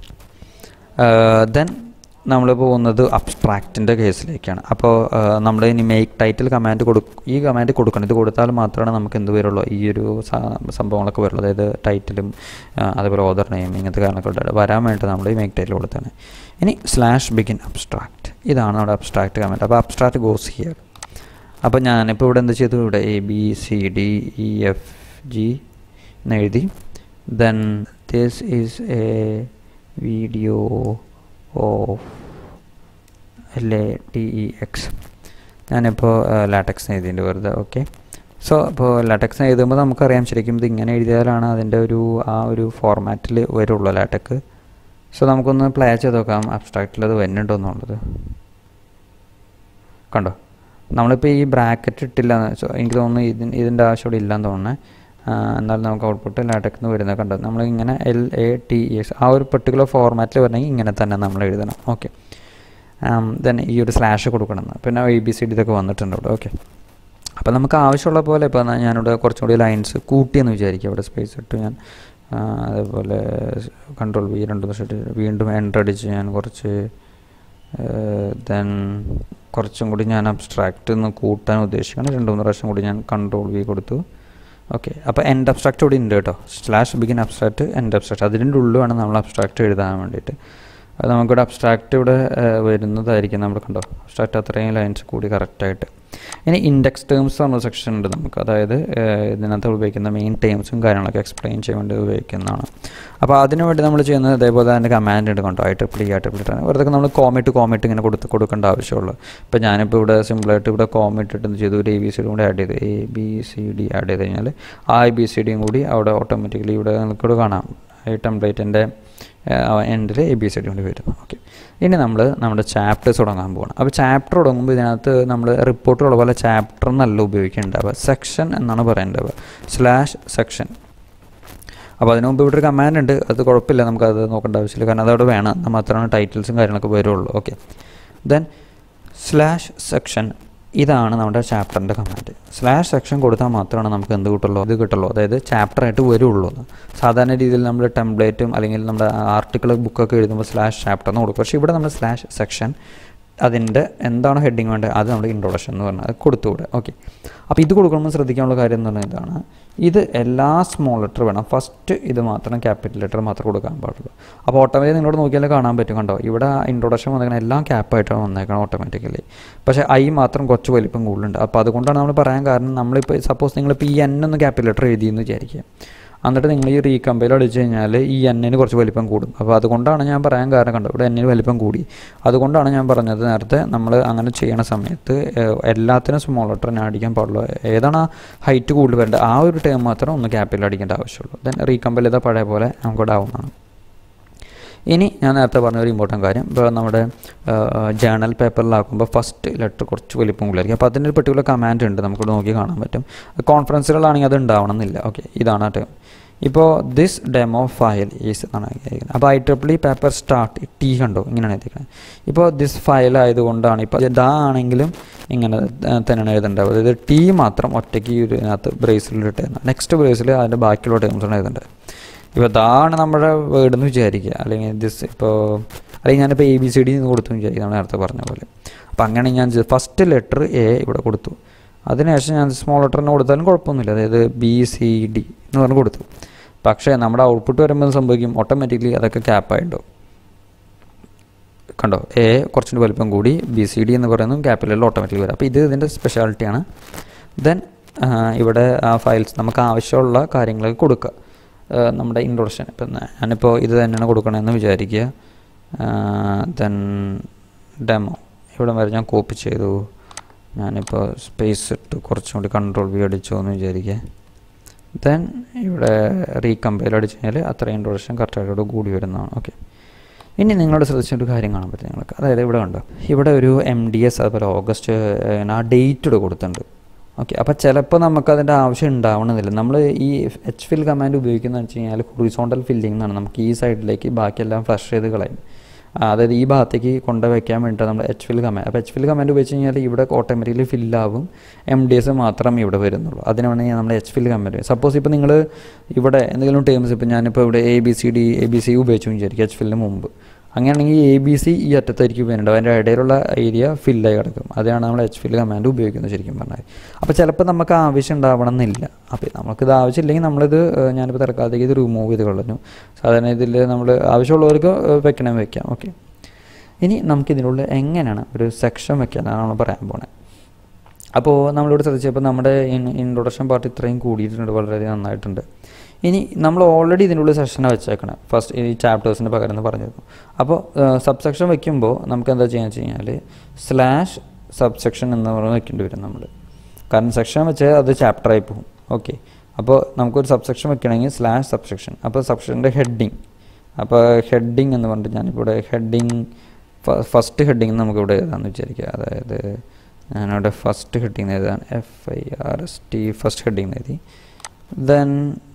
ദെൻ നമ്മൾ പോകുന്നത് അബ്സ്ട്രാക്റ്റിൻ്റെ കേസിലേക്കാണ്. അപ്പോൾ നമ്മൾ ഇനി മേക്ക് ടൈറ്റിൽ കമാൻഡ് കൊടുക്കും, ഈ കമാൻഡ് കൊടുക്കണം. ഇത് കൊടുത്താൽ മാത്രമാണ് നമുക്ക് എന്ത് വരുള്ളൂ, ഈ ഒരു സംഭവങ്ങളൊക്കെ വരുള്ളൂ. അതായത് ടൈറ്റിലും അതുപോലെ ഓതർ നെയിം ഇങ്ങനത്തെ കാര്യങ്ങളൊക്കെ വരാൻ വേണ്ടി നമ്മൾ ഈ മേക്ക് ടൈറ്റിൽ കൊടുത്താണ്. ഇനി സ്ലാഷ് ബിഗിൻ അബ്സ്ട്രാക്റ്റ്, ഇതാണ് നമ്മുടെ അബ്സ്ട്രാക്റ്റ് കമാൻഡ്. അപ്പോൾ അബ്സ്ട്രാക്റ്റ് ഗോസ് ഹിയർ. അപ്പോൾ ഞാനിപ്പോൾ ഇവിടെ എന്ത് ചെയ്തു, ഇവിടെ A B C D E F G എന്ന് എഴുതി. Then this is a video of L A T E X. ഞാനിപ്പോൾ ലാറ്റക്സ് എഴുതിയിട്ടുണ്ട് വെറുതെ. ഓക്കെ, സോ അപ്പോൾ ലാറ്റക്സ് എഴുതുമ്പോൾ നമുക്കറിയാം ശരിക്കും ഇത് ഇങ്ങനെ എഴുതിയാലാണ് അതിൻ്റെ ഒരു ആ ഒരു ഫോർമാറ്റിൽ വരുള്ളൂ ലാറ്റക്ക്. സോ നമുക്കൊന്ന് പ്ലേ ചെയ്ത് നോക്കാം അബ്സ്ട്രാക്റ്റിൽ അത് വരുന്നുണ്ടോ എന്നുള്ളത്. കണ്ടോ, നമ്മളിപ്പോൾ ഈ ബ്രാക്കറ്റ് ഇട്ടില്ല, എനിക്ക് തോന്നുന്നു ഇതിന് ഇതിൻ്റെ ആവശ്യം ഇവിടെ ഇല്ലയെന്ന് തോന്നുന്നത്. എന്നാലും നമുക്ക് ഔട്ട്പുട്ട് ലാറ്റക്സ് എന്ന് വരുന്നത് കണ്ടോ, നമ്മളിങ്ങനെ എൽ എ ടി എക്സ് ആ ഒരു പെർട്ടിക്കുലർ ഫോർമാറ്റിൽ വരണമെങ്കിൽ ഇങ്ങനെ തന്നെ നമ്മൾ എഴുതണം. ഓക്കെ, ദെൻ ഈ ഒരു സ്ലാഷ് കൊടുക്കണം. പിന്നെ എ ബി സി ഡി ഇതൊക്കെ വന്നിട്ടുണ്ട് ഇവിടെ. ഓക്കെ, അപ്പോൾ നമുക്ക് ആവശ്യമുള്ള പോലെ ഇപ്പോൾ ഞാനിവിടെ കുറച്ചും കൂടി ലൈൻസ് കൂട്ടിയെന്ന് വിചാരിക്കുക. ഇവിടെ സ്പേസ് ഇട്ട് ഞാൻ അതേപോലെ കൺട്രോൾ വി രണ്ട് ദിവസം വീണ്ടും എൻ്റർ അടിച്ച് ഞാൻ കുറച്ച് ദെൻ കുറച്ചും കൂടി ഞാൻ അബ്സ്ട്രാക്റ്റ് ഒന്ന് കൂട്ടാൻ ഉദ്ദേശിക്കുകയാണ്. രണ്ട് മൂന്ന് പ്രാവശ്യം കൂടി ഞാൻ കൺട്രോൾ വി കൊടുത്തു. ഓക്കെ, അപ്പോൾ എൻഡ് അബ്സ്ട്രാക്റ്റ് കൂടി ഉണ്ട് കേട്ടോ. Slash begin abstract end abstract അതിൻ്റെ ഉള്ളിലാണ് നമ്മൾ അബ്സ്ട്രാക്റ്റ് എഴുതാൻ വേണ്ടിയിട്ട്. അത് നമുക്കിവിടെ അബ്സ്ട്രാക്റ്റ് ഇവിടെ വരുന്നതായിരിക്കും. നമ്മൾ കണ്ടോ അബ്സ്ട്രാക്റ്റ് അത്രയും ലൈൻസ് കൂടി കറക്റ്റായിട്ട്. ഇനി ഇൻഡെക്സ് ടേംസ് പറഞ്ഞ സെക്ഷൻ ഉണ്ട് നമുക്ക്. അതായത് ഇതിനകത്ത് ഉപയോഗിക്കുന്ന മെയിൻ ടേംസും കാര്യങ്ങളൊക്കെ എക്സ്പ്ലെയിൻ ചെയ്യാൻ വേണ്ടി ഉപയോഗിക്കുന്നതാണ്. അപ്പോൾ അതിനു വേണ്ടി നമ്മൾ ചെയ്യുന്നത് ഇതേപോലെ അതിൻ്റെ കമാൻഡ് ഉണ്ട് കണ്ടോ, I triple E I triple ഇട്ടാണ്. വെറുതെ നമ്മൾ കോമിറ്റ് കോമിറ്റ് ഇങ്ങനെ കൊടുത്ത് കൊടുക്കേണ്ട ആവശ്യമുള്ളൂ. ഇപ്പോൾ ഞാനിപ്പോൾ ഇവിടെ സിമ്പിളായിട്ട് ഇവിടെ കോമിറ്റ് ഇട്ട് ചെയ്തു, ഒരു എ ബി സി ഡി കൂടി ആഡ് ചെയ്ത് A B C D add ചെയ്ത് കഴിഞ്ഞാൽ ആ എ ബി സി ഡിയും കൂടി അവിടെ ഓട്ടോമാറ്റിക്കലി ഇവിടെ നമുക്കിവിടെ കാണാം. ഈ ടെംപ്ലേറ്റിൻ്റെ എൻഡിൽ എ ബി സി ഡി കൊണ്ട് വരുന്നു. ഓക്കെ, ഇനി നമ്മൾ നമ്മുടെ ചാപ്റ്റേഴ്സ് തുടങ്ങാൻ പോകണം. അപ്പോൾ ചാപ്റ്റർ തുടങ്ങുമ്പോൾ ഇതിനകത്ത് നമ്മൾ റിപ്പോർട്ടുള്ള പോലെ ചാപ്റ്റർ എന്നല്ല ഉപയോഗിക്കേണ്ടത്, സെക്ഷൻ എന്നാണ് പറയേണ്ടത്. Slash section. അപ്പോൾ അതിന് മുമ്പ് ഇവിടെ ഒരു കമാൻഡ് ഉണ്ട്, അത് കുഴപ്പമില്ല, നമുക്കത് നോക്കേണ്ട ആവശ്യമില്ല, കാരണം അതവിടെ വേണം, എന്നാൽ മാത്രമാണ് ടൈറ്റിൽസും കാര്യങ്ങളൊക്കെ വരുള്ളൂ. ഓക്കെ, ദെൻ സ്ലാഷ് സെക്ഷൻ, ഇതാണ് നമ്മുടെ ചാപ്റ്ററിൻ്റെ കമാൻഡ്. സ്ലാഷ് സെക്ഷൻ കൊടുത്താൽ മാത്രമാണ് നമുക്ക് എന്ത് കിട്ടുള്ളൂ, ഇത് കിട്ടുള്ളൂ, അതായത് ചാപ്റ്ററായിട്ട് വരുള്ളൂ. സാധാരണ രീതിയിൽ നമ്മൾ ടെംപ്ലേറ്റും അല്ലെങ്കിൽ നമ്മുടെ ആർട്ടിക്കിൾ ബുക്കൊക്കെ എഴുതുമ്പോൾ സ്ലാഷ് ചാപ്റ്റർ എന്ന് കൊടുക്കും. പക്ഷേ ഇവിടെ നമ്മൾ സ്ലാഷ് സെക്ഷൻ, അതിൻ്റെ എന്താണ് ഹെഡിങ് വേണ്ടത് അത് നമ്മൾ ഇൻട്രൊഡക്ഷൻ എന്ന് പറഞ്ഞാൽ അത് കൊടുത്തുകൂടെ. ഓക്കെ, അപ്പോൾ ഇത് കൊടുക്കുമ്പോൾ ശ്രദ്ധിക്കാനുള്ള കാര്യം എന്ന് പറഞ്ഞാൽ ഇതാണ്, ഇത് എല്ലാ സ്മോൾ ലെറ്റർ വേണം. ഫസ്റ്റ് ഇത് മാത്രം ക്യാപിറ്റൽ ലെറ്റർ മാത്രം കൊടുക്കാൻ പാടുള്ളൂ. അപ്പോൾ ഓട്ടോമാറ്റിക്കലി നിങ്ങളോട് നോക്കിയാലേ കാണാൻ പറ്റും കണ്ടോ, ഇവിടെ ഇൻട്രൊഡക്ഷൻ വന്നേക്കണം എല്ലാം ക്യാപ്പായിട്ടാണ് വന്നേക്കണം ഓട്ടോമാറ്റിക്കലി. പക്ഷേ ഐ മാത്രം കുറച്ച് വലിപ്പം കൂടുതലുണ്ട്. അപ്പോൾ അതുകൊണ്ടാണ് നമ്മൾ പറയാൻ കാരണം, നമ്മളിപ്പോൾ സപ്പോസ് നിങ്ങളിപ്പോൾ ഈ എൻ ഒന്ന് ക്യാപിറ്റൽ ലെറ്റർ എഴുതിയെന്ന് വിചാരിക്കുക, എന്നിട്ട് നിങ്ങൾ ഈ റീകമ്പൈൽ അടിച്ച് കഴിഞ്ഞാൽ ഈ എന്നിന് കുറച്ച് വലിപ്പം കൂടും. അപ്പോൾ അതുകൊണ്ടാണ് ഞാൻ പറയാൻ കാരണം കണ്ടോ, ഇവിടെ എന്നിന് വലിപ്പം കൂടി. അതുകൊണ്ടാണ് ഞാൻ പറഞ്ഞത് നേരത്തെ നമ്മൾ അങ്ങനെ ചെയ്യണ സമയത്ത് എല്ലാത്തിനും സ്മോൾ ലെറ്റർ ഞാൻ അടിക്കാൻ പാടുള്ളൂ. ഏതാണ് ഹൈറ്റ് കൂടുതൽ വരേണ്ടത് ആ ഒരു ടേം മാത്രം ഒന്ന് ക്യാപിറ്റൽ അടിക്കേണ്ട ആവശ്യമുള്ളൂ. ദെൻ റീകമ്പൈൽ ചെയ്താൽ പഴയ പോലെ നമുക്ക് ഇവിടെ ആവുന്നതാണ്. ഇനി ഞാൻ നേരത്തെ പറഞ്ഞ ഒരു ഇമ്പോർട്ടൻറ്റ് കാര്യം, ഇപ്പോൾ നമ്മുടെ ജേണൽ പേപ്പറിലാക്കുമ്പോൾ ഫസ്റ്റ് ലെറ്റർ കുറച്ച് വലിപ്പം കൂടുതലായിരിക്കും. അപ്പോൾ അതിൻ്റെ ഒരു പെർട്ടിക്കുലർ കമാൻഡ് ഉണ്ട്, നമുക്ക് നോക്കി കാണാൻ പറ്റും. കോൺഫറൻസുകളാണെങ്കിൽ അത് ഉണ്ടാവണമെന്നില്ല. ഓക്കെ, ഇതാണ് ആ ടൈം. ഇപ്പോൾ ദിസ് ഡെമോ ഫയൽ ഈസ് എന്നാണ് എഴുതിയിരിക്കുന്നത്. അപ്പോൾ I triple E paper start T കണ്ടോ, ഇങ്ങനെയാണ് എഴുതിയിരിക്കുന്നത്. ഇപ്പോൾ ദിസ് ഫയൽ ആയതുകൊണ്ടാണ് ഇപ്പോൾ ദാ ആണെങ്കിലും ഇങ്ങനെ തന്നെയാണ് എഴുതേണ്ടത്. അതായത് ടി മാത്രം ഒറ്റയ്ക്ക് ഈ ഇതിനകത്ത് ബ്രേസിലിട്ട് നെക്സ്റ്റ് ബ്രേസിൽ അതിൻ്റെ ബാക്കിയുള്ള ടേംസാണ് എഴുതേണ്ടത്. ഇപ്പോൾ ഇതാണ് നമ്മുടെ വേർഡ് എന്ന് വിചാരിക്കുക, അല്ലെങ്കിൽ ദിസ് ഇപ്പോൾ അല്ലെങ്കിൽ ഞാനിപ്പോൾ എ ബി സി ഡി എന്ന് കൊടുത്തു വിചാരിക്കുക, നമ്മൾ നേരത്തെ പറഞ്ഞ പോലെ. അപ്പോൾ അങ്ങനെ ഞാൻ ഫസ്റ്റ് ലെറ്റർ എ ഇവിടെ കൊടുത്തു, അതിനുശേഷം ഞാൻ സ്മോൾ ലെറ്ററിന് കൊടുത്താലും കുഴപ്പമൊന്നുമില്ല, അതായത് ബി സി ഡി എന്ന് പറഞ്ഞ് കൊടുത്തു. പക്ഷേ നമ്മുടെ ഔട്ട്പുട്ട് വരുമ്പോൾ സംഭവിക്കും, ഓട്ടോമാറ്റിക്കലി അതൊക്കെ ക്യാപ്പായിട്ടുണ്ടോ കണ്ടോ, എ കുറച്ചുകൂടി വലിപ്പം കൂടി ബി സി ഡി എന്ന് പറയുന്നതും ക്യാപ്പിലെല്ലാം ഓട്ടോമാറ്റിക്കലി വരും. അപ്പോൾ ഇത് ഇതിൻ്റെ സ്പെഷ്യാലിറ്റിയാണ്. ദെൻ ഇവിടെ ആ ഫയൽസ് നമുക്ക് ആവശ്യമുള്ള കാര്യങ്ങൾ കൊടുക്കുക. നമ്മുടെ ഇൻട്രൊഡക്ഷൻ ഇപ്പം ഞാനിപ്പോൾ ഇത് തന്നെയാണ് കൊടുക്കണമെന്ന് വിചാരിക്കുക. ദെൻ ഡെമോ ഇവിടെ വരെ ഞാൻ കോപ്പി ചെയ്തു, ഞാനിപ്പോൾ സ്പേസ് ഇട്ട് കുറച്ചും കൂടി കൺട്രോൾ വി അടിച്ചു എന്ന് വിചാരിക്കുക. ദെൻ ഇവിടെ റീകമ്പയർ അടിച്ചു കഴിഞ്ഞാൽ അത്രയും ഇൻട്രൊഡക്ഷൻ കറക്റ്റായിട്ട് കൂടി വരുന്നതാണ്. ഓക്കെ, ഇനി നിങ്ങളോട് ശ്രദ്ധിച്ചൊരു കാര്യം കാണാൻ പറ്റും നിങ്ങൾക്ക്, അതായത് ഇവിടെ കണ്ടോ, ഇവിടെ ഒരു എം ഡി എസ് അതുപോലെ ഓഗസ്റ്റ് ആ ഡേറ്റ് ഇവിടെ കൊടുത്തിട്ടുണ്ട്. ഓക്കെ, അപ്പോൾ ചിലപ്പോൾ നമുക്കതിൻ്റെ ആവശ്യം ഉണ്ടാവണമെന്നില്ല. നമ്മൾ ഈ എച്ച് ഫിൽ കമാൻഡ് ഉപയോഗിക്കുന്നതെന്ന് വെച്ച് കഴിഞ്ഞാൽ ഹൊറിസോണ്ടൽ ഫില്ലിംഗ് എന്നാണ്, നമുക്ക് ഈ സൈഡിലേക്ക് ബാക്കിയെല്ലാം ഫ്ലഷ് ചെയ്ത് കളയും. അതായത് ഈ ഭാഗത്തേക്ക് കൊണ്ടുവയ്ക്കാൻ വേണ്ടിയിട്ട് നമ്മൾ എച്ച് ഫിൽ കമാൻഡ്. അപ്പോൾ എച്ച് ഫിൽ കമാൻഡ് ഉപയോഗിച്ച് കഴിഞ്ഞാൽ ഇവിടെ ഓട്ടോമാറ്റിക്കലി ഫില്ലാവും, എം ഡി എസ് മാത്രം ഇവിടെ വരുന്നുള്ളൂ. അതിനാണ് ഞാൻ നമ്മൾ എച്ച് ഫിൽ കമാൻഡ്. സപ്പോസ് ഇപ്പോൾ നിങ്ങൾ ഇവിടെ എന്തെങ്കിലും ടേംസ്, ഇപ്പോൾ ഞാനിപ്പോൾ ഇവിടെ A B C D A B C ഉപയോഗിച്ചു വിചാരിക്കും എച്ച് ഫില്ലിന് മുമ്പ്, അങ്ങനെയാണെങ്കിൽ എ ബി സി ഈ അറ്റത്തായിരിക്കും വരുന്നുണ്ട്, അതിൻ്റെ ഇടയിലുള്ള ഏരിയ ഫില്ലായി കിടക്കും. അതാണ് നമ്മൾ എച്ച് ഫിൽ കമാൻഡ് ഉപയോഗിക്കുന്നത് ശരിക്കും പറഞ്ഞാൽ. അപ്പോൾ ചിലപ്പോൾ നമുക്ക് ആവശ്യം ഉണ്ടാവണം എന്നില്ല. അപ്പോൾ നമുക്കിത് ആവശ്യമില്ലെങ്കിൽ നമ്മളിത് ഞാനിപ്പോൾ തൽക്കാലത്തേക്ക് ഇത് റിമൂവ് ചെയ്ത് കളഞ്ഞു. സാധാരണ ഇതിൽ നമ്മൾ ആവശ്യമുള്ളവർക്ക് വെക്കണം വെക്കാം. ഓക്കെ, ഇനി നമുക്കിതിനുള്ളിൽ എങ്ങനെയാണ് ഒരു സെക്ഷൻ വെക്കാനാണ് നമ്മൾ പറയാൻ പോകുന്നത്. അപ്പോൾ നമ്മളിവിടെ ശ്രദ്ധിച്ചപ്പോൾ നമ്മുടെ ഇൻട്രൊഡക്ഷൻ പാർട്ട് ഇത്രയും കൂടിയിട്ടുണ്ട്, വളരെയധികം നന്നായിട്ടുണ്ട്. ഇനി നമ്മൾ ഓൾറെഡി ഇതിനുള്ളിൽ സെക്ഷനെ വെച്ചേക്കണം, ഫസ്റ്റ് ഈ ചാപ്റ്റേഴ്സിൻ്റെ പകരം എന്ന് പറഞ്ഞിരുന്നു. അപ്പോൾ സബ് സെക്ഷൻ വയ്ക്കുമ്പോൾ നമുക്ക് എന്താ ചെയ്യാന്ന് വെച്ച് കഴിഞ്ഞാൽ സ്ലാഷ് സബ് സെക്ഷൻ എന്ന് പറഞ്ഞ് വെക്കേണ്ടി വരും നമ്മൾ, കാരണം സെക്ഷൻ വെച്ചാൽ അത് ചാപ്റ്ററായി പോകും. ഓക്കെ, അപ്പോൾ നമുക്കൊരു സബ് സെക്ഷൻ വെക്കണമെങ്കിൽ സ്ലാഷ് സബ് സെക്ഷൻ. അപ്പോൾ സബ് സെക്ഷൻ്റെ ഹെഡിങ്, അപ്പോൾ ഹെഡിങ് എന്ന് പറഞ്ഞിട്ട് ഞാനിപ്പോൾ ഇവിടെ ഹെഡിങ് ഫസ്റ്റ് ഹെഡിങ് നമുക്കിവിടെ എഴുതാമെന്ന് വിചാരിക്കുക. അതായത് ഞാനിവിടെ ഫസ്റ്റ് ഹെഡിങ് എഴുതാൻ F I R S T first heading എഴുതി. ദെൻ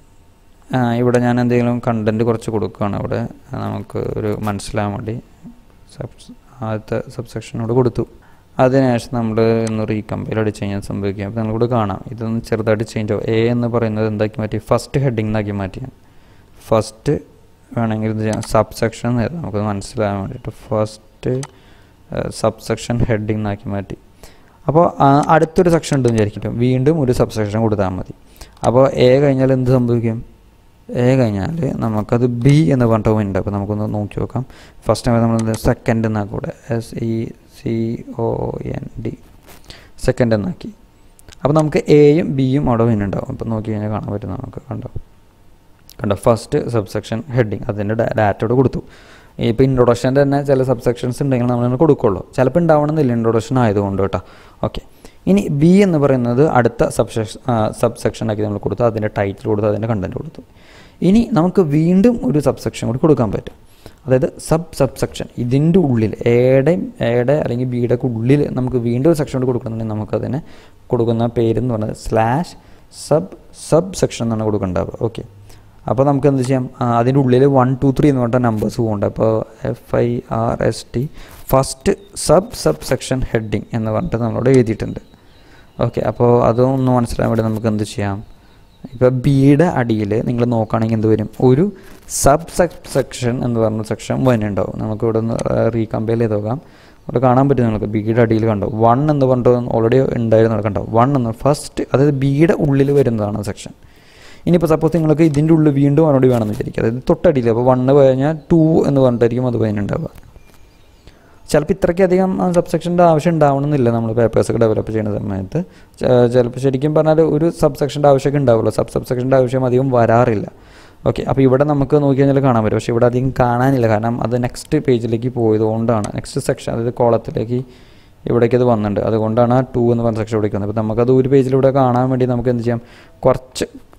ഇവിടെ ഞാൻ എന്തെങ്കിലും കണ്ടൻറ്റ് കുറച്ച് കൊടുക്കുകയാണ്, ഇവിടെ നമുക്ക് ഒരു മനസ്സിലാകാൻ വേണ്ടി സബ് ആദ്യത്തെ സബ് സെക്ഷനോട് കൊടുത്തു. അതിനുശേഷം നമ്മൾ ഒന്ന് റീകമ്പയർ അടിച്ച് കഴിഞ്ഞാൽ സംഭവിക്കുക. അപ്പോൾ നിങ്ങളിവിടെ കാണാം, ഇതൊന്ന് ചെറുതായിട്ട് ചേഞ്ച് ആവും. എ എന്ന് പറയുന്നത് എന്താക്കി മാറ്റി, ഫസ്റ്റ് ഹെഡിങ് എന്നാക്കി മാറ്റിയാണ്. ഫസ്റ്റ് വേണമെങ്കിൽ ഇത് ചെയ്യാം, സബ് സെക്ഷൻ എഴുതാം, നമുക്കത് മനസ്സിലാകാൻ വേണ്ടിയിട്ട് ഫസ്റ്റ് സബ് സെക്ഷൻ ഹെഡിങ് എന്നാക്കി മാറ്റി. അപ്പോൾ അടുത്തൊരു സെക്ഷൻ ഉണ്ടെന്ന് വിചാരിക്കട്ടെ, വീണ്ടും ഒരു സബ് സെക്ഷൻ കൊടുത്താൽ മതി. അപ്പോൾ എ കഴിഞ്ഞാൽ എന്ത് സംഭവിക്കും, എ കഴിഞ്ഞാൽ നമുക്കത് ബി എന്ന് പറഞ്ഞിട്ട് ഉണ്ട്. അപ്പോൾ നമുക്കൊന്ന് നോക്കി നോക്കാം. ഫസ്റ്റ് ടൈം നമ്മൾ സെക്കൻഡ് എന്നാക്കി കൂടെ, S E C O N D second എന്നാക്കി. അപ്പോൾ നമുക്ക് എയും ബിയും അവിടെ വീണ്ടുണ്ടാവും. അപ്പോൾ നോക്കി കഴിഞ്ഞാൽ കാണാൻ പറ്റും, നമുക്ക് കണ്ടോ കണ്ടോ ഫസ്റ്റ് സബ് സെക്ഷൻ ഹെഡിങ് അതിൻ്റെ ഡാറ്റയോട് കൊടുത്തു. ഇപ്പോൾ ഇൻട്രൊഡക്ഷൻ്റെ തന്നെ ചില സബ് സെക്ഷൻസ് ഉണ്ടെങ്കിൽ നമ്മൾ കൊടുക്കുള്ളൂ, ചിലപ്പോൾ ഉണ്ടാവണമെന്നില്ല ഇൻട്രൊഡക്ഷൻ ആയതുകൊണ്ട് കേട്ടോ. ഓക്കെ, ഇനി ബി എന്ന് പറയുന്നത് അടുത്ത സബ് സെക്ഷൻ സബ് സെക്ഷനാക്കി നമ്മൾ കൊടുത്തു, അതിൻ്റെ ടൈറ്റിൽ കൊടുത്തു, അതിൻ്റെ കണ്ടൻറ്റ് കൊടുത്തു. ഇനി നമുക്ക് വീണ്ടും ഒരു സബ് സെക്ഷൻ കൂടി കൊടുക്കാൻ പറ്റും, അതായത് സബ് സബ് സെക്ഷൻ. ഇതിൻ്റെ ഉള്ളിൽ എയുടെയും എയുടെ അല്ലെങ്കിൽ ബിയുടെ ഒക്കെ ഉള്ളിൽ നമുക്ക് വീണ്ടും ഒരു സെക്ഷൻ കൂടി കൊടുക്കണമെന്നുണ്ടെങ്കിൽ നമുക്കതിനെ കൊടുക്കുന്ന പേരെന്ന് പറയുന്നത് സ്ലാഷ് സബ് സബ് സെക്ഷൻ എന്നാണ് കൊടുക്കേണ്ടത്. ഓക്കെ, അപ്പോൾ നമുക്ക് എന്ത് ചെയ്യാം, അതിൻ്റെ ഉള്ളിൽ വൺ ടു ത്രീ എന്ന് പറഞ്ഞിട്ട് നമ്പേഴ്സ് പോകുന്നുണ്ട്. അപ്പോൾ F I R S T first sub sub section heading എന്ന് പറഞ്ഞിട്ട് നമ്മളോട് എഴുതിയിട്ടുണ്ട്. ഓക്കെ, അപ്പോൾ അതൊന്ന് മനസ്സിലാൻ വേണ്ടി നമുക്ക് എന്ത് ചെയ്യാം, ഇപ്പോൾ ബിയുടെ അടിയിൽ നിങ്ങൾ നോക്കുകയാണെങ്കിൽ എന്ത് വരും, ഒരു സബ് സബ് സെക്ഷൻ എന്ന് പറഞ്ഞ സെക്ഷൻ വരുന്നുണ്ടാവും. നമുക്ക് ഇവിടെ ഒന്ന് റീകമ്പയർ ചെയ്ത് നോക്കാം. ഇവിടെ കാണാൻ പറ്റും നിങ്ങൾക്ക് ബിയുടെ അടിയിൽ കണ്ടോ വൺ എന്ന് പറഞ്ഞിട്ട് ഓൾറെഡി ഉണ്ടായിരുന്നു കണ്ടോ, വൺ എന്ന് ഫസ്റ്റ്, അതായത് ബിയുടെ ഉള്ളിൽ വരുന്നതാണ് സെക്ഷൻ. ഇനിയിപ്പോൾ സപ്പോസ് നിങ്ങൾക്ക് ഇതിൻ്റെ ഉള്ളിൽ വീണ്ടും അവനോട് വേണമെന്ന് വിചാരിക്കുക, അതായത് തൊട്ടടിയിൽ അപ്പോൾ വണ്ണ് കഴിഞ്ഞാൽ ടു എന്ന് പറഞ്ഞിട്ടായിരിക്കും അത് വരുന്നുണ്ടാവുക. ചിലപ്പോൾ ഇത്രയ്ക്കധികം സബ് സെക്ഷൻ്റെ ആവശ്യം ഉണ്ടാവണമെന്നില്ല നമ്മൾ പേപ്പേഴ്സൊക്കെ ഡെവലപ്പ് ചെയ്യുന്ന സമയത്ത്. ചിലപ്പോൾ ശരിക്കും പറഞ്ഞാൽ ഒരു സബ് സെക്ഷൻ്റെ ആവശ്യമൊക്കെ ഉണ്ടാവുള്ളൂ, സബ് സബ് സെക്ഷൻ്റെ ആവശ്യം അധികം വരാറില്ല. ഓക്കെ, അപ്പോൾ ഇവിടെ നമുക്ക് നോക്കി കഴിഞ്ഞാൽ കാണാൻ പറ്റും, പക്ഷേ ഇവിടെ അധികം കാണാനില്ല, കാരണം അത് നെക്സ്റ്റ് പേജിലേക്ക് പോയതുകൊണ്ടാണ്. നെക്സ്റ്റ് സെക്ഷൻ അതായത് കോളത്തിലേക്ക് ഇവിടേക്ക് അത് വന്നിട്ടുണ്ട്, അതുകൊണ്ടാണ് ആ ടു എന്ന് പറഞ്ഞ സെക്ഷൻ ഇവിടെ വന്നത്. അപ്പോൾ നമുക്കത് ഒരു പേജിലൂടെ കാണാൻ വേണ്ടി നമുക്ക് എന്ത് ചെയ്യാം, കുറച്ച്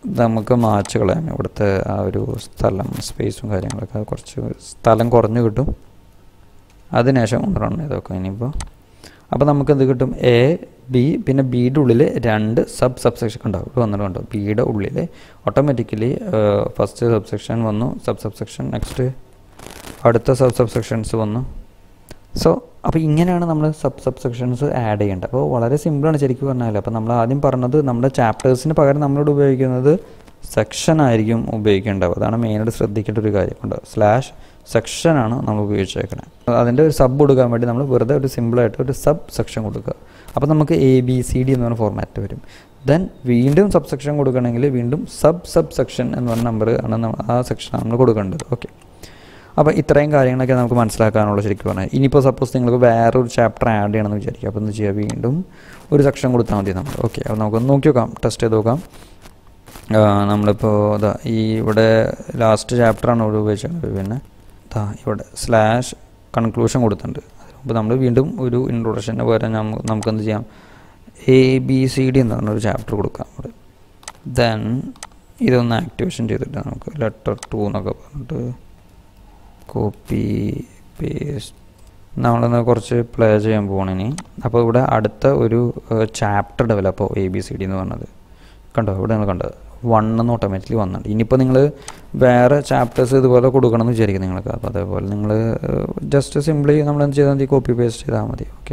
നമുക്ക് മാച്ച് കളയാം ഇവിടുത്തെ ആ ഒരു സ്ഥലം സ്പേസും കാര്യങ്ങളൊക്കെ കുറച്ച് സ്ഥലം കുറഞ്ഞു കിട്ടും. അതിനുശേഷം ഒന്ന് റൺ ചെയ്ത് നോക്കാം ഇനിയിപ്പോൾ. അപ്പോൾ നമുക്ക് എന്ത് കിട്ടും? എ ബി പിന്നെ ബിയുടെ ഉള്ളിൽ രണ്ട് സബ് സബ്സെക്ഷൻ ഉണ്ടാവും. ഇവിടെ വന്നിട്ടുണ്ടോ? ബിയുടെ ഉള്ളിൽ ഓട്ടോമാറ്റിക്കലി ഫസ്റ്റ് സബ്സെക്ഷൻ വന്നു, സബ് സബ്സെക്ഷൻ, നെക്സ്റ്റ് അടുത്ത സബ് സബ്സെക്ഷൻസ് വന്നു. സോ അപ്പോൾ ഇങ്ങനെയാണ് നമ്മൾ സബ് സബ്സെക്ഷൻസ് ആഡ് ചെയ്യേണ്ടത്. അപ്പോൾ വളരെ സിമ്പിളാണ് ശരിക്കും പറഞ്ഞാൽ. അപ്പോൾ നമ്മൾ ആദ്യം പറഞ്ഞത് നമ്മുടെ ചാപ്റ്റേഴ്സിന് പകരം നമ്മളോട് ഉപയോഗിക്കുന്നത് സെക്ഷൻ ആയിരിക്കും ഉപയോഗിക്കേണ്ടത്. അതാണ് മെയിനായിട്ട് ശ്രദ്ധിക്കേണ്ട ഒരു കാര്യം. ഉണ്ട് സ്ലാഷ് സെക്ഷനാണ് നമ്മൾ ഉപയോഗിച്ചേക്കണത്. അതിൻ്റെ ഒരു സബ് കൊടുക്കാൻ വേണ്ടി നമ്മൾ വെറുതെ ഒരു സിമ്പിളായിട്ട് ഒരു സബ് സെക്ഷൻ കൊടുക്കുക. അപ്പോൾ നമുക്ക് എ ബി സി ഡി എന്ന് പറഞ്ഞ ഫോർമാറ്റ് വരും. ദെൻ വീണ്ടും സബ് സെക്ഷൻ കൊടുക്കണമെങ്കിൽ വീണ്ടും സബ് സബ് സെക്ഷൻ എന്ന് പറഞ്ഞ നമ്പർ ആണ് ആ സെക്ഷനാണ് നമ്മൾ കൊടുക്കേണ്ടത്. ഓക്കെ, അപ്പോൾ ഇത്രയും കാര്യങ്ങളൊക്കെ നമുക്ക് മനസ്സിലാക്കാനുള്ള ശരിക്കും പറഞ്ഞാൽ. ഇനിയിപ്പോൾ സപ്പോസ് നിങ്ങൾക്ക് വേറൊരു ചാപ്റ്റർ ആഡ് ചെയ്യണമെന്ന് വിചാരിക്കുക. അപ്പോൾ എന്താ ചെയ്യുക? വീണ്ടും ഒരു സെക്ഷൻ കൊടുത്താൽ മതി നമ്മൾ. ഓക്കെ, അപ്പോൾ നമുക്കൊന്ന് നോക്കി നോക്കാം, ടെസ്റ്റ് ചെയ്ത് നോക്കാം. നമ്മളിപ്പോൾ ഇതാ ഈ ഇവിടെ ലാസ്റ്റ് ചാപ്റ്ററാണ് ഇവിടെ ഉപയോഗിച്ചത്. പിന്നെ ഇതാ ഇവിടെ സ്ലാഷ് കൺക്ലൂഷൻ കൊടുത്തിട്ടുണ്ട്. അപ്പോൾ നമ്മൾ വീണ്ടും ഒരു ഇൻട്രൊഡക്ഷന് പകരം നമുക്ക് എന്ത് ചെയ്യാം? എ ബി സി ഡി എന്ന് പറഞ്ഞൊരു ചാപ്റ്റർ കൊടുക്കാം ഇവിടെ. ദെൻ ഇതൊന്ന് ആക്ടിവേഷൻ ചെയ്തിട്ട് നമുക്ക് ലെറ്റർ ടു എന്നൊക്കെ പറഞ്ഞിട്ട് കോപ്പി പേസ്റ്റ് നമ്മളൊന്ന് കുറച്ച് പ്ലേ ചെയ്യാൻ പോകണിനി. അപ്പോൾ ഇവിടെ അടുത്ത ഒരു chapter develop A B C D എന്ന് പറഞ്ഞത് കണ്ടോ? ഇവിടെ നിങ്ങൾ കണ്ടത് വൺ എന്ന് ഓട്ടോമാറ്റിക്കലി വന്നിട്ടുണ്ട്. ഇനിയിപ്പോൾ നിങ്ങൾ വേറെ ചാപ്റ്റേഴ്സ് ഇതുപോലെ കൊടുക്കണമെന്ന് വിചാരിക്കും നിങ്ങൾക്ക്. അപ്പോൾ അതേപോലെ നിങ്ങൾ ജസ്റ്റ് സിംപ്ലി നമ്മൾ എന്ത് ചെയ്താൽ മതി? കോപ്പി പേസ്റ്റ് ചെയ്താൽ മതി. ഓക്കെ,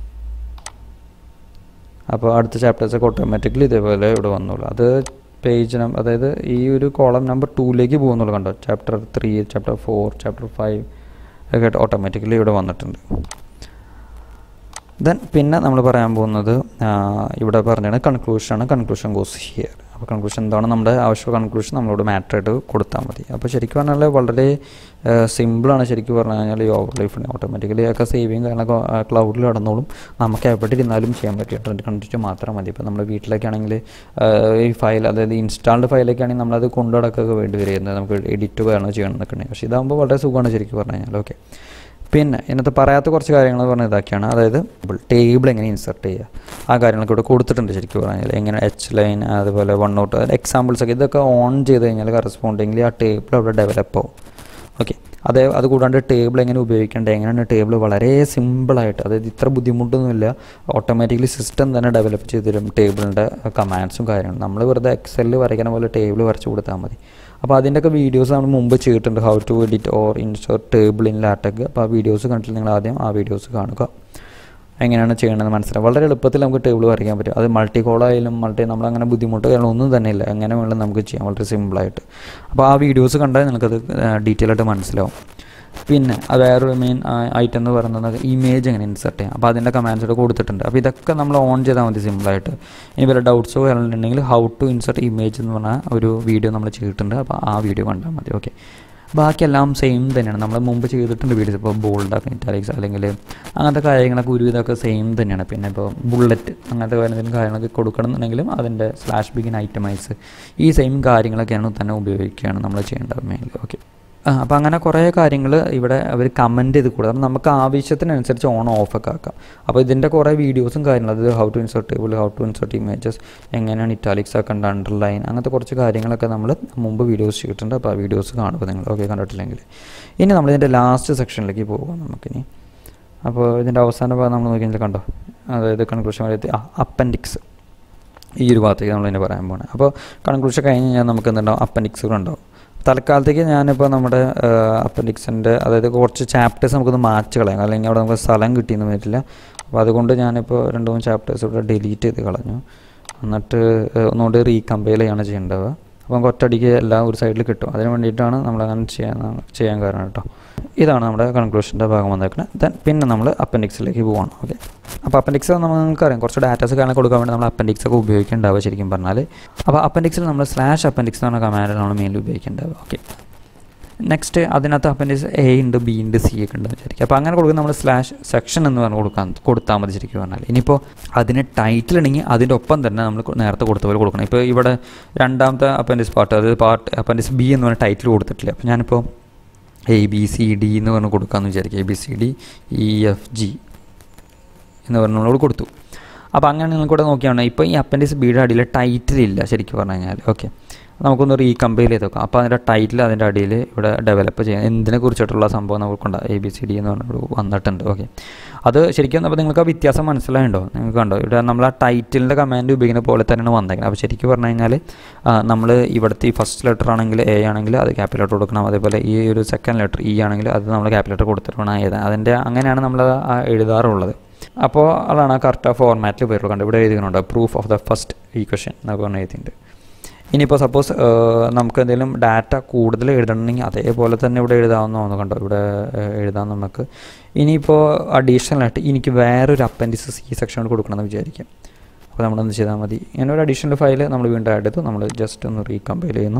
അപ്പോൾ അടുത്ത ചാപ്റ്റേഴ്സൊക്കെ ഓട്ടോമാറ്റിക്കലി ഇതേപോലെ ഇവിടെ വന്നോളൂ. അത് പേജ് നമ്പർ, അതായത് ഈ ഒരു കോളം നമ്പർ ടൂയിലേക്ക് പോകുന്നുള്ളൂ. കണ്ടോ? Chapter three, chapter four, chapter five ഒക്കെ ഓട്ടോമാറ്റിക്കലി ഇവിടെ വന്നിട്ടുണ്ട്. ദെൻ പിന്നെ നമ്മൾ പറയാൻ പോകുന്നത് ഇവിടെ പറഞ്ഞാണ് കൺക്ലൂഷനാണ്. Conclusion goes here. അപ്പോൾ കൺക്ലൂഷൻ എന്താണ് നമ്മുടെ ആവശ്യമുള്ള കൺക്ലൂഷൻ നമ്മളോട് മാറ്ററായിട്ട് കൊടുത്താൽ മതി. അപ്പോൾ ശരിക്കും പറഞ്ഞാൽ വളരെ സിമ്പിളാണ് ശരിക്കും പറഞ്ഞു കഴിഞ്ഞാൽ ഈ ഓവർലൈഫിന്. ഓട്ടോമാറ്റിക്കലി ഒക്കെ സേവിങ് കാര്യങ്ങളൊക്കെ ക്ലൗഡിൽ നടന്നോളും. നമുക്ക് എവിടെ ഇരുന്നാലും ചെയ്യാൻ പറ്റും. കണ്ടിട്ട് മാത്രം മതി. ഇപ്പോൾ നമ്മുടെ വീട്ടിലൊക്കെ ആണെങ്കിൽ ഈ ഫയൽ, അതായത് ഇൻസ്റ്റാൾഡ് ഫയലൊക്കെ ആണെങ്കിൽ നമ്മളത് കൊണ്ടു നടക്കൊക്കെ വേണ്ടി വരുന്നത്. നമുക്ക് എഡിറ്റ് വേണം ചെയ്യണം എന്നൊക്കെ ഉണ്ടെങ്കിൽ. പക്ഷേ ഇതാകുമ്പോൾ വളരെ സുഖമാണ് ശരിക്കും പറഞ്ഞു കഴിഞ്ഞാൽ. ഓക്കെ, പിന്നെ ഇതിനകത്ത് പറയാത്ത കുറച്ച് കാര്യങ്ങൾ പറഞ്ഞ ഇതൊക്കെയാണ്. അതായത് ടേബിൾ എങ്ങനെ ഇൻസർട്ട് ചെയ്യുക, ആ കാര്യങ്ങളൊക്കെ ഇവിടെ കൊടുത്തിട്ടുണ്ട് ശരിക്കും പറഞ്ഞാൽ. എങ്ങനെ എച്ച് ലൈൻ, അതുപോലെ വൺ നോട്ട്, എക്സാമ്പിൾസൊക്കെ ഇതൊക്കെ ഓൺ ചെയ്ത് കഴിഞ്ഞാൽ കറസ്പോണ്ടിങ്ങിലി ആ ടേബിൾ അവിടെ ഡെവലപ്പ് ആവും. ഓക്കെ, അതേ അതുകൂടാണ്ട് ടേബിൾ എങ്ങനെ ഉപയോഗിക്കേണ്ടത്, എങ്ങനെയാണ് ടേബിൾ വളരെ സിമ്പിളായിട്ട്, അതായത് ഇത്ര ബുദ്ധിമുട്ടൊന്നുമില്ല, ഓട്ടോമാറ്റിക്കലി സിസ്റ്റം തന്നെ ഡെവലപ്പ് ചെയ്ത് തരും ടേബിളിൻ്റെ കമാൻഡ്സും കാര്യങ്ങളും. നമ്മൾ വെറുതെ എക്സലിൽ വരയ്ക്കുന്ന പോലെ ടേബിൾ വരച്ച് കൊടുത്താൽ മതി. അപ്പോൾ അതിൻ്റെയൊക്കെ വീഡിയോസ് നമ്മൾ മുമ്പ് ചെയ്തിട്ടുണ്ട്, how to edit or insert table in LaTeX. അപ്പോൾ ആ വീഡിയോസ് കണ്ടിട്ട് നിങ്ങൾ ആദ്യം ആ വീഡിയോസ് കാണുക, എങ്ങനെയാണ് ചെയ്യണമെന്ന് മനസ്സിലാവും. വളരെ എളുപ്പത്തിൽ നമുക്ക് ടേബിൾ വരയ്ക്കാൻ പറ്റും. അത് മൾട്ടി കോളായാലും മൾട്ടി നമ്മളങ്ങനെ ബുദ്ധിമുട്ട് കാരണം ഒന്നും തന്നെ ഇല്ല. എങ്ങനെ വേണം നമുക്ക് ചെയ്യാം വളരെ സിമ്പിളായിട്ട്. അപ്പോൾ ആ വീഡിയോസ് കണ്ടാൽ നിങ്ങൾക്കത് ഡീറ്റെയിൽ ആയിട്ട് മനസ്സിലാവും. പിന്നെ അത് വേറൊരു മെയിൻ ഐറ്റം എന്ന് പറയുന്നത് ഇമേജ് എങ്ങനെ ഇൻസർട്ട് ചെയ്യാം. അപ്പോൾ അതിൻ്റെ കമാൻഡ്സ് ഇവിടെ കൊടുത്തിട്ടുണ്ട്. അപ്പോൾ ഇതൊക്കെ നമ്മൾ ഓൺ ചെയ്താൽ മതി സിമ്പിളായിട്ട്. ഇനി വല്ല ഡൗട്ട്സോ ഉണ്ടെങ്കിൽ ഹൗ ടു ഇൻസർട്ട് ഇമേജ് എന്ന് പറഞ്ഞാൽ ഒരു വീഡിയോ നമ്മൾ ചെയ്തിട്ടുണ്ട്. അപ്പോൾ ആ വീഡിയോ കണ്ടാൽ മതി. ഓക്കെ, ബാക്കിയെല്ലാം സെയിം തന്നെയാണ്. നമ്മൾ മുമ്പ് ചെയ്തിട്ടുണ്ട് വീഡിയോസ്. ഇപ്പോൾ ബോൾഡാക്കി ഇറ്റാലിക്സ് അല്ലെങ്കിൽ അങ്ങനത്തെ കാര്യങ്ങളൊക്കെ ഒരുവിധമൊക്കെ സെയിം തന്നെയാണ്. പിന്നെ ഇപ്പോൾ ബുള്ളറ്റ് അങ്ങനത്തെ എന്തെങ്കിലും കാര്യങ്ങളൊക്കെ കൊടുക്കണമെന്നുണ്ടെങ്കിലും അതിൻ്റെ സ്ലാഷ് ബിഗിൻ ഐറ്റമൈസ് ഈ സെയിം കാര്യങ്ങളൊക്കെയാണ് തന്നെ ഉപയോഗിക്കുകയാണ് നമ്മൾ ചെയ്യേണ്ടത് മെയിൻലി. ഓക്കെ, അപ്പോൾ അങ്ങനെ കുറേ കാര്യങ്ങൾ ഇവിടെ അവർ കമൻറ്റ് ചെയ്ത് കൊടുക്കും. അപ്പോൾ നമുക്ക് ആവശ്യത്തിനനുസരിച്ച് ഓൺ ഓഫ് ഒക്കെ ആക്കാം. അപ്പോൾ ഇതിൻ്റെ കുറേ വീഡിയോസും കാര്യങ്ങളും, അതായത് how to insert table, how to insert images, എങ്ങനെയാണ് ഇറ്റാലിക്സ് ആക്കേണ്ട, അണ്ടർലൈൻ, അങ്ങനത്തെ കുറച്ച് കാര്യങ്ങളൊക്കെ നമ്മൾ മുമ്പ് വീഡിയോസ് ചെയ്തിട്ടുണ്ട്. അപ്പോൾ ആ വീഡിയോസ് കാണുക നിങ്ങൾ. ഓക്കെ, കണ്ടിട്ടില്ലെങ്കിൽ. ഇനി നമ്മൾ ഇതിൻ്റെ ലാസ്റ്റ് സെക്ഷനിലേക്ക് പോകാം നമുക്കിനി. അപ്പോൾ ഇതിൻ്റെ അവസാന ഭാഗം നമ്മൾ നോക്കിയാൽ കണ്ടോ, അതായത് കൺക്ലൂഷൻ വരെ അപ്പൻഡിക്സ് ഈ ഒരു ഭാഗത്തേക്ക് നമ്മളിതിനെ പറയാൻ പോകണം. അപ്പോൾ കൺക്ലൂഷൻ കഴിഞ്ഞ് കഴിഞ്ഞാൽ നമുക്ക് എന്തുണ്ടാവും? അപ്പൻഡിക്സുകൾ ഉണ്ടാവും. തൽക്കാലത്തേക്ക് ഞാനിപ്പോൾ നമ്മുടെ അപ്പൻഡിക്സിൻ്റെ, അതായത് കുറച്ച് ചാപ്റ്റേഴ്സ് നമുക്കൊന്ന് മാറ്റി കളയാം, അല്ലെങ്കിൽ അവിടെ നമുക്ക് സ്ഥലം കിട്ടിയെന്ന് വരില്ല. അപ്പോൾ അതുകൊണ്ട് ഞാനിപ്പോൾ രണ്ട് മൂന്ന് ചാപ്റ്റേഴ്സ് ഇവിടെ ഡിലീറ്റ് ചെയ്ത് കളഞ്ഞു. എന്നിട്ട് ഒന്നുകൂടി റീകമ്പൈൽ ചെയ്യാണ് ചെയ്യേണ്ടത്. അപ്പോൾ നമുക്ക് ഒറ്റയടിക്ക് എല്ലാം ഒരു സൈഡിൽ കിട്ടും. അതിന് വേണ്ടിയിട്ടാണ് നമ്മളങ്ങനെ ചെയ്യാൻ ചെയ്യാൻ കാരണം കേട്ടോ. ഇതാണ് നമ്മുടെ കൺക്ലൂഷൻ്റെ ഭാഗം വന്നേക്കുന്നത്. ദെൻ പിന്നെ നമ്മൾ അപ്പൻഡിക്സിലേക്ക് പോവാണ്. ഓക്കെ, അപ്പോൾ അപ്പൻഡിക്സ് നമുക്കറിയാം കുറച്ച് ഡാറ്റാസ് കാരണം കൊടുക്കാൻ വേണ്ടി നമ്മൾ അപ്പൻഡിക്സ് ഒക്കെ ഉപയോഗിക്കേണ്ടാവുക ശരിക്കും പറഞ്ഞാൽ. അപ്പോൾ അപ്പൻഡിക്സിൽ നമ്മൾ സ്ലാഷ് അപ്പൻഡിക്സ് എന്ന് പറഞ്ഞ കമാൻഡ് നമ്മൾ മെയിൻലി ഉപയോഗിക്കേണ്ടാവുക. ഓക്കെ, നെക്സ്റ്റ് അതിനകത്ത് അപ്പൻഡിക്സ് എ ഉണ്ട്, ബി ഉണ്ട്, സി ഒക്കെ ഉണ്ട് വിചാരിക്കും. അപ്പോൾ അങ്ങനെ കൊടുക്കുന്ന നമ്മൾ സ്ലാഷ് സെക്ഷൻ എന്ന് പറഞ്ഞ് കൊടുക്കാൻ കൊടുത്താൽ മതി ശരിക്കും പറഞ്ഞാൽ. ഇനിയിപ്പോൾ അതിന് ടൈറ്റിൽ ഉണ്ടെങ്കിൽ അതിൻ്റെ ഒപ്പം തന്നെ നമ്മൾ നേരത്തെ കൊടുത്ത പോലെ കൊടുക്കണം. ഇപ്പോൾ ഇവിടെ രണ്ടാമത്തെ അപ്പൻഡിക്സ് പാർട്ട്, അതായത് പാർട്ട് അപ്പൻഡിക്സ് ബി എന്ന് പറഞ്ഞ ടൈറ്റിൽ കൊടുത്തിട്ടില്ല. അപ്പോൾ ഞാനിപ്പോൾ എ ബി സി ഡി എന്ന് പറഞ്ഞ് കൊടുക്കാമെന്ന് വിചാരിക്കുക. A B C D E F G എന്ന് പറഞ്ഞ് നമ്മളോട് കൊടുത്തു. അപ്പോൾ അങ്ങനെ നിങ്ങൾക്കൂടെ നോക്കിയാണ് ഇപ്പോൾ ഈ അപ്പൻഡിക്സ് ബിയുടെ അടിയിൽ ടൈറ്റിലില്ല ശരിക്കും പറഞ്ഞു കഴിഞ്ഞാൽ. ഓക്കെ, നമുക്കൊന്ന് റീകമ്പൈൽ ചെയ്ത് നോക്കാം. അപ്പോൾ അതിൻ്റെ ടൈറ്റിൽ അതിൻ്റെ അടിയിൽ ഇവിടെ ഡെവലപ്പ് ചെയ്യാൻ എന്തിനെ കുറിച്ചിട്ടുള്ള സംഭവം നമുക്കുണ്ട് എ ബി സി ഡി എന്ന് പറഞ്ഞൊരു വന്നിട്ടുണ്ട്. ഓക്കെ, അത് ശരിക്കും അപ്പോൾ നിങ്ങൾക്ക് ആ വ്യത്യാസം മനസ്സിലായിട്ടുണ്ടോ? നിങ്ങൾക്ക് കണ്ടോ ഇവിടെ നമ്മൾ ആ ടൈറ്റിലിൻ്റെ കമാൻഡ് ഉപയോഗിക്കുന്ന പോലെ തന്നെയാണ് വന്നേക്കുന്നത്. അപ്പോൾ ശരിക്കും പറഞ്ഞു കഴിഞ്ഞാൽ നമ്മൾ ഇവിടുത്തെ ഈ ഫസ്റ്റ് ലെറ്റർ ആണെങ്കിൽ എ ആണെങ്കിൽ അത് ക്യാപിറ്റൽ ലെറ്റർ കൊടുക്കണം. അതേപോലെ ഈ ഒരു സെക്കൻഡ് ലെറ്റർ ഇ ആണെങ്കിൽ അത് നമ്മൾ ക്യാപിറ്റൽ ലെറ്റർ കൊടുത്തിട്ട് വേണം എഴുതാൻ. അതിൻ്റെ അങ്ങനെയാണ് നമ്മൾ എഴുതാറുള്ളത്. അപ്പോൾ അതാണ് ആ കറക്റ്റ് ആ ഫോർമാറ്റിൽ വരുള്ളൂ. കണ്ടു ഇവിടെ എഴുതിക്കുന്നുണ്ട് proof of the first equation എന്നൊക്കെ പറഞ്ഞ് എഴുതിയിട്ടുണ്ട്. ഇനിയിപ്പോൾ സപ്പോസ് നമുക്ക് എന്തെങ്കിലും ഡാറ്റ കൂടുതൽ എഴുതണമെങ്കിൽ അതേപോലെ തന്നെ ഇവിടെ എഴുതാവുന്നതാണ്. കണ്ടോ ഇവിടെ എഴുതാം നമുക്ക്. ഇനിയിപ്പോൾ അഡീഷണലായിട്ട് എനിക്ക് വേറൊരു അപ്പൻഡിക്സ് സി സെക്ഷൻ കൊടുക്കണമെന്ന് വിചാരിക്കാം. അപ്പോൾ നമ്മളെന്ത് ചെയ്താൽ മതി, ഇങ്ങനെ ഒരു അഡീഷണൽ ഫയൽ നമ്മൾ വീണ്ടും ആഡ് ചെയ്തു. നമ്മൾ ജസ്റ്റ് ഒന്ന് റീകമ്പൈൽ ചെയ്യുന്നു.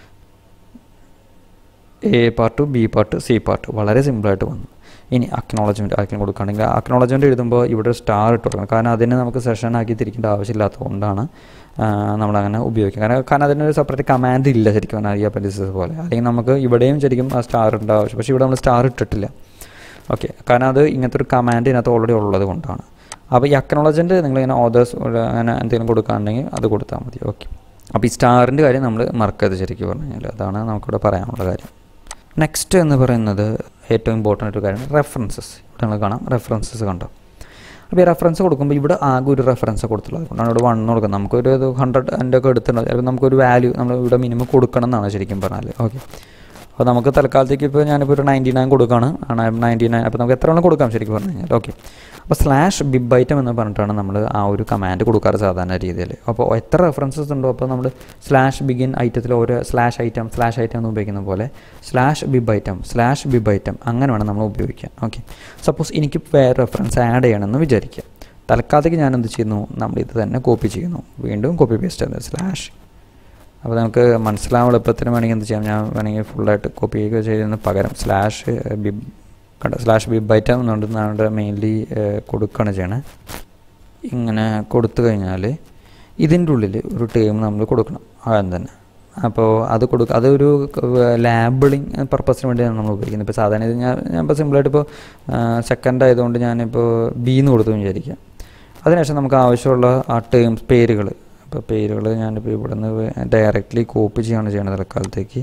A part, B part, C part വളരെ സിമ്പിളായിട്ട് വന്നു. ഇനി അക്നോളജ്മെൻറ്റ് ആക്കി കൊടുക്കുകയാണെങ്കിൽ അക്നോളജ്മെൻറ്റ് എഴുതുമ്പോൾ ഇവിടെ സ്റ്റാർ ഇട്ട് കൊടുക്കണം. കാരണം അതിന് നമുക്ക് സെഷൻ ആക്കി തിരിക്കേണ്ട ആവശ്യമില്ലാത്തതുകൊണ്ടാണ് നമ്മളങ്ങനെ ഉപയോഗിക്കുക. കാരണം കാരണം അതിനൊരു സെപ്പറേറ്റ് കമാൻഡ് ഇല്ല ശരിക്കും പറഞ്ഞാൽ ഈ അപ്പൻഡിക്സ് പോലെ. അല്ലെങ്കിൽ നമുക്ക് ഇവിടെയും ശരിക്കും ആ സ്റ്റാർ ഇട്ട ആവശ്യം, പക്ഷേ ഇവിടെ നമ്മൾ സ്റ്റാർ ഇട്ടിട്ടില്ല. ഓക്കെ, കാരണം അത് ഇങ്ങനത്തെ ഒരു കമാൻഡ് ഇതിനകത്ത് ഓൾറെഡി ഉള്ളത് കൊണ്ടാണ്. അപ്പോൾ ഈ അക്നോളജ്മെൻറ്റ് നിങ്ങളിങ്ങനെ ഓതേഴ്സ് അങ്ങനെ എന്തെങ്കിലും കൊടുക്കുകയാണെങ്കിൽ അത് കൊടുത്താൽ മതി. ഓക്കെ, അപ്പോൾ ഈ സ്റ്റാറിൻ്റെ കാര്യം നമ്മൾ മറക്കരുത് ശരിക്കും പറഞ്ഞു കഴിഞ്ഞാൽ. അതാണ് നമുക്കിവിടെ പറയാനുള്ള കാര്യം. നെക്സ്റ്റ് എന്ന് പറയുന്നത് ഏറ്റവും ഇമ്പോർട്ടൻ്റ് ഒരു കാര്യമാണ് റെഫറൻസസ്. ഇവിടെ നമ്മൾ കാണാം റെഫറൻസസ് കണ്ടോ. അപ്പോൾ ഈ റെഫറൻസ് കൊടുക്കുമ്പോൾ ഇവിടെ ആകെ ഒരു റെഫറൻസ് കൊടുത്തുള്ളത് അതുകൊണ്ടാണ് ഇവിടെ വൺ കൊടുക്കുന്നത്. നമുക്കൊരു ഹൺഡ്രഡ് എൻ്റെ ഒക്കെ എടുത്തിട്ടുണ്ട്. അപ്പോൾ നമുക്കൊരു വാല്യൂ നമ്മൾ ഇവിടെ മിനിമം കൊടുക്കണം എന്നാണ് ശരിക്കും പറഞ്ഞാൽ. ഓക്കെ, അപ്പോൾ നമുക്ക് തൽക്കാലത്തേക്ക് ഇപ്പോൾ ഞാനിപ്പോൾ ഒരു നയൻറ്റി നയൻ കൊടുക്കുകയാണ്. നയൻറ്റി നയൻ അപ്പോൾ നമുക്ക് എത്ര വേണം കൊടുക്കാം ശരിക്കും പറഞ്ഞു കഴിഞ്ഞാൽ. ഓക്കെ, അപ്പോൾ സ്ലാഷ് ബിബ് ഐറ്റം എന്ന് പറഞ്ഞിട്ടാണ് നമ്മൾ ആ ഒരു കമാൻഡ് കൊടുക്കാറ് സാധാരണ രീതിയിൽ. അപ്പോൾ എത്ര റെഫറൻസസ് ഉണ്ടോ അപ്പോൾ നമ്മൾ സ്ലാഷ് ബിഗിൻ ഐറ്റത്തിൽ ഓരോ സ്ലാഷ് ഐറ്റം സ്ലാഷ് ഐറ്റം എന്ന് ഉപയോഗിക്കുന്ന പോലെ slash bib item slash bib item അങ്ങനെ വേണം നമ്മൾ ഉപയോഗിക്കാൻ. ഓക്കെ, സപ്പോസ് എനിക്ക് വേറെ റെഫറൻസ് ആഡ് ചെയ്യണമെന്ന് വിചാരിക്കുക. തൽക്കാലത്തേക്ക് ഞാൻ എന്ത് ചെയ്യുന്നു, നമ്മളിത് തന്നെ കോപ്പി ചെയ്യുന്നു. വീണ്ടും കോപ്പി പേസ്റ്റ് ചെയ്യുന്നത് സ്ലാഷ്. അപ്പോൾ നമുക്ക് മനസ്സിലാവും എളുപ്പത്തിന് വേണമെങ്കിൽ എന്ത് ചെയ്യാം, ഞാൻ വേണമെങ്കിൽ ഫുള്ളായിട്ട് കോപ്പി ചെയ്യുന്നതിന് പകരം സ്ലാഷ് ബിബ് കണ്ട സ്ലാഷ് ബിബ് ഐറ്റം എന്നുകൊണ്ട് നമ്മുടെ മെയിൻലി കൊടുക്കുകയാണ് ചെയ്യണേ. ഇങ്ങനെ കൊടുത്തു കഴിഞ്ഞാൽ ഇതിൻ്റെ ഉള്ളിൽ ഒരു ടേം നമ്മൾ കൊടുക്കണം ആദ്യം തന്നെ. അപ്പോൾ അത് കൊടുക്കുക അതൊരു ലാബിളിങ് പർപ്പസിന് വേണ്ടിയാണ് നമ്മൾ ഉപയോഗിക്കുന്നത്. ഇപ്പോൾ സാധാരണ ഇത് ഞാൻ ഞാൻ ഇപ്പോൾ സിമ്പിളായിട്ട് ഇപ്പോൾ സെക്കൻഡ് ആയതുകൊണ്ട് ഞാനിപ്പോൾ ബി എന്ന് കൊടുത്തു വിചാരിക്കാം. അതിനുശേഷം നമുക്ക് ആവശ്യമുള്ള ആ ടേംസ് പേരുകൾ, അപ്പോൾ പേരുകൾ ഞാനിപ്പോൾ ഇവിടെ നിന്ന് ഡയറക്റ്റ്ലി കോപ്പി ചെയ്യുകയാണ് ചെയ്യണത് തൽക്കാലത്തേക്ക്.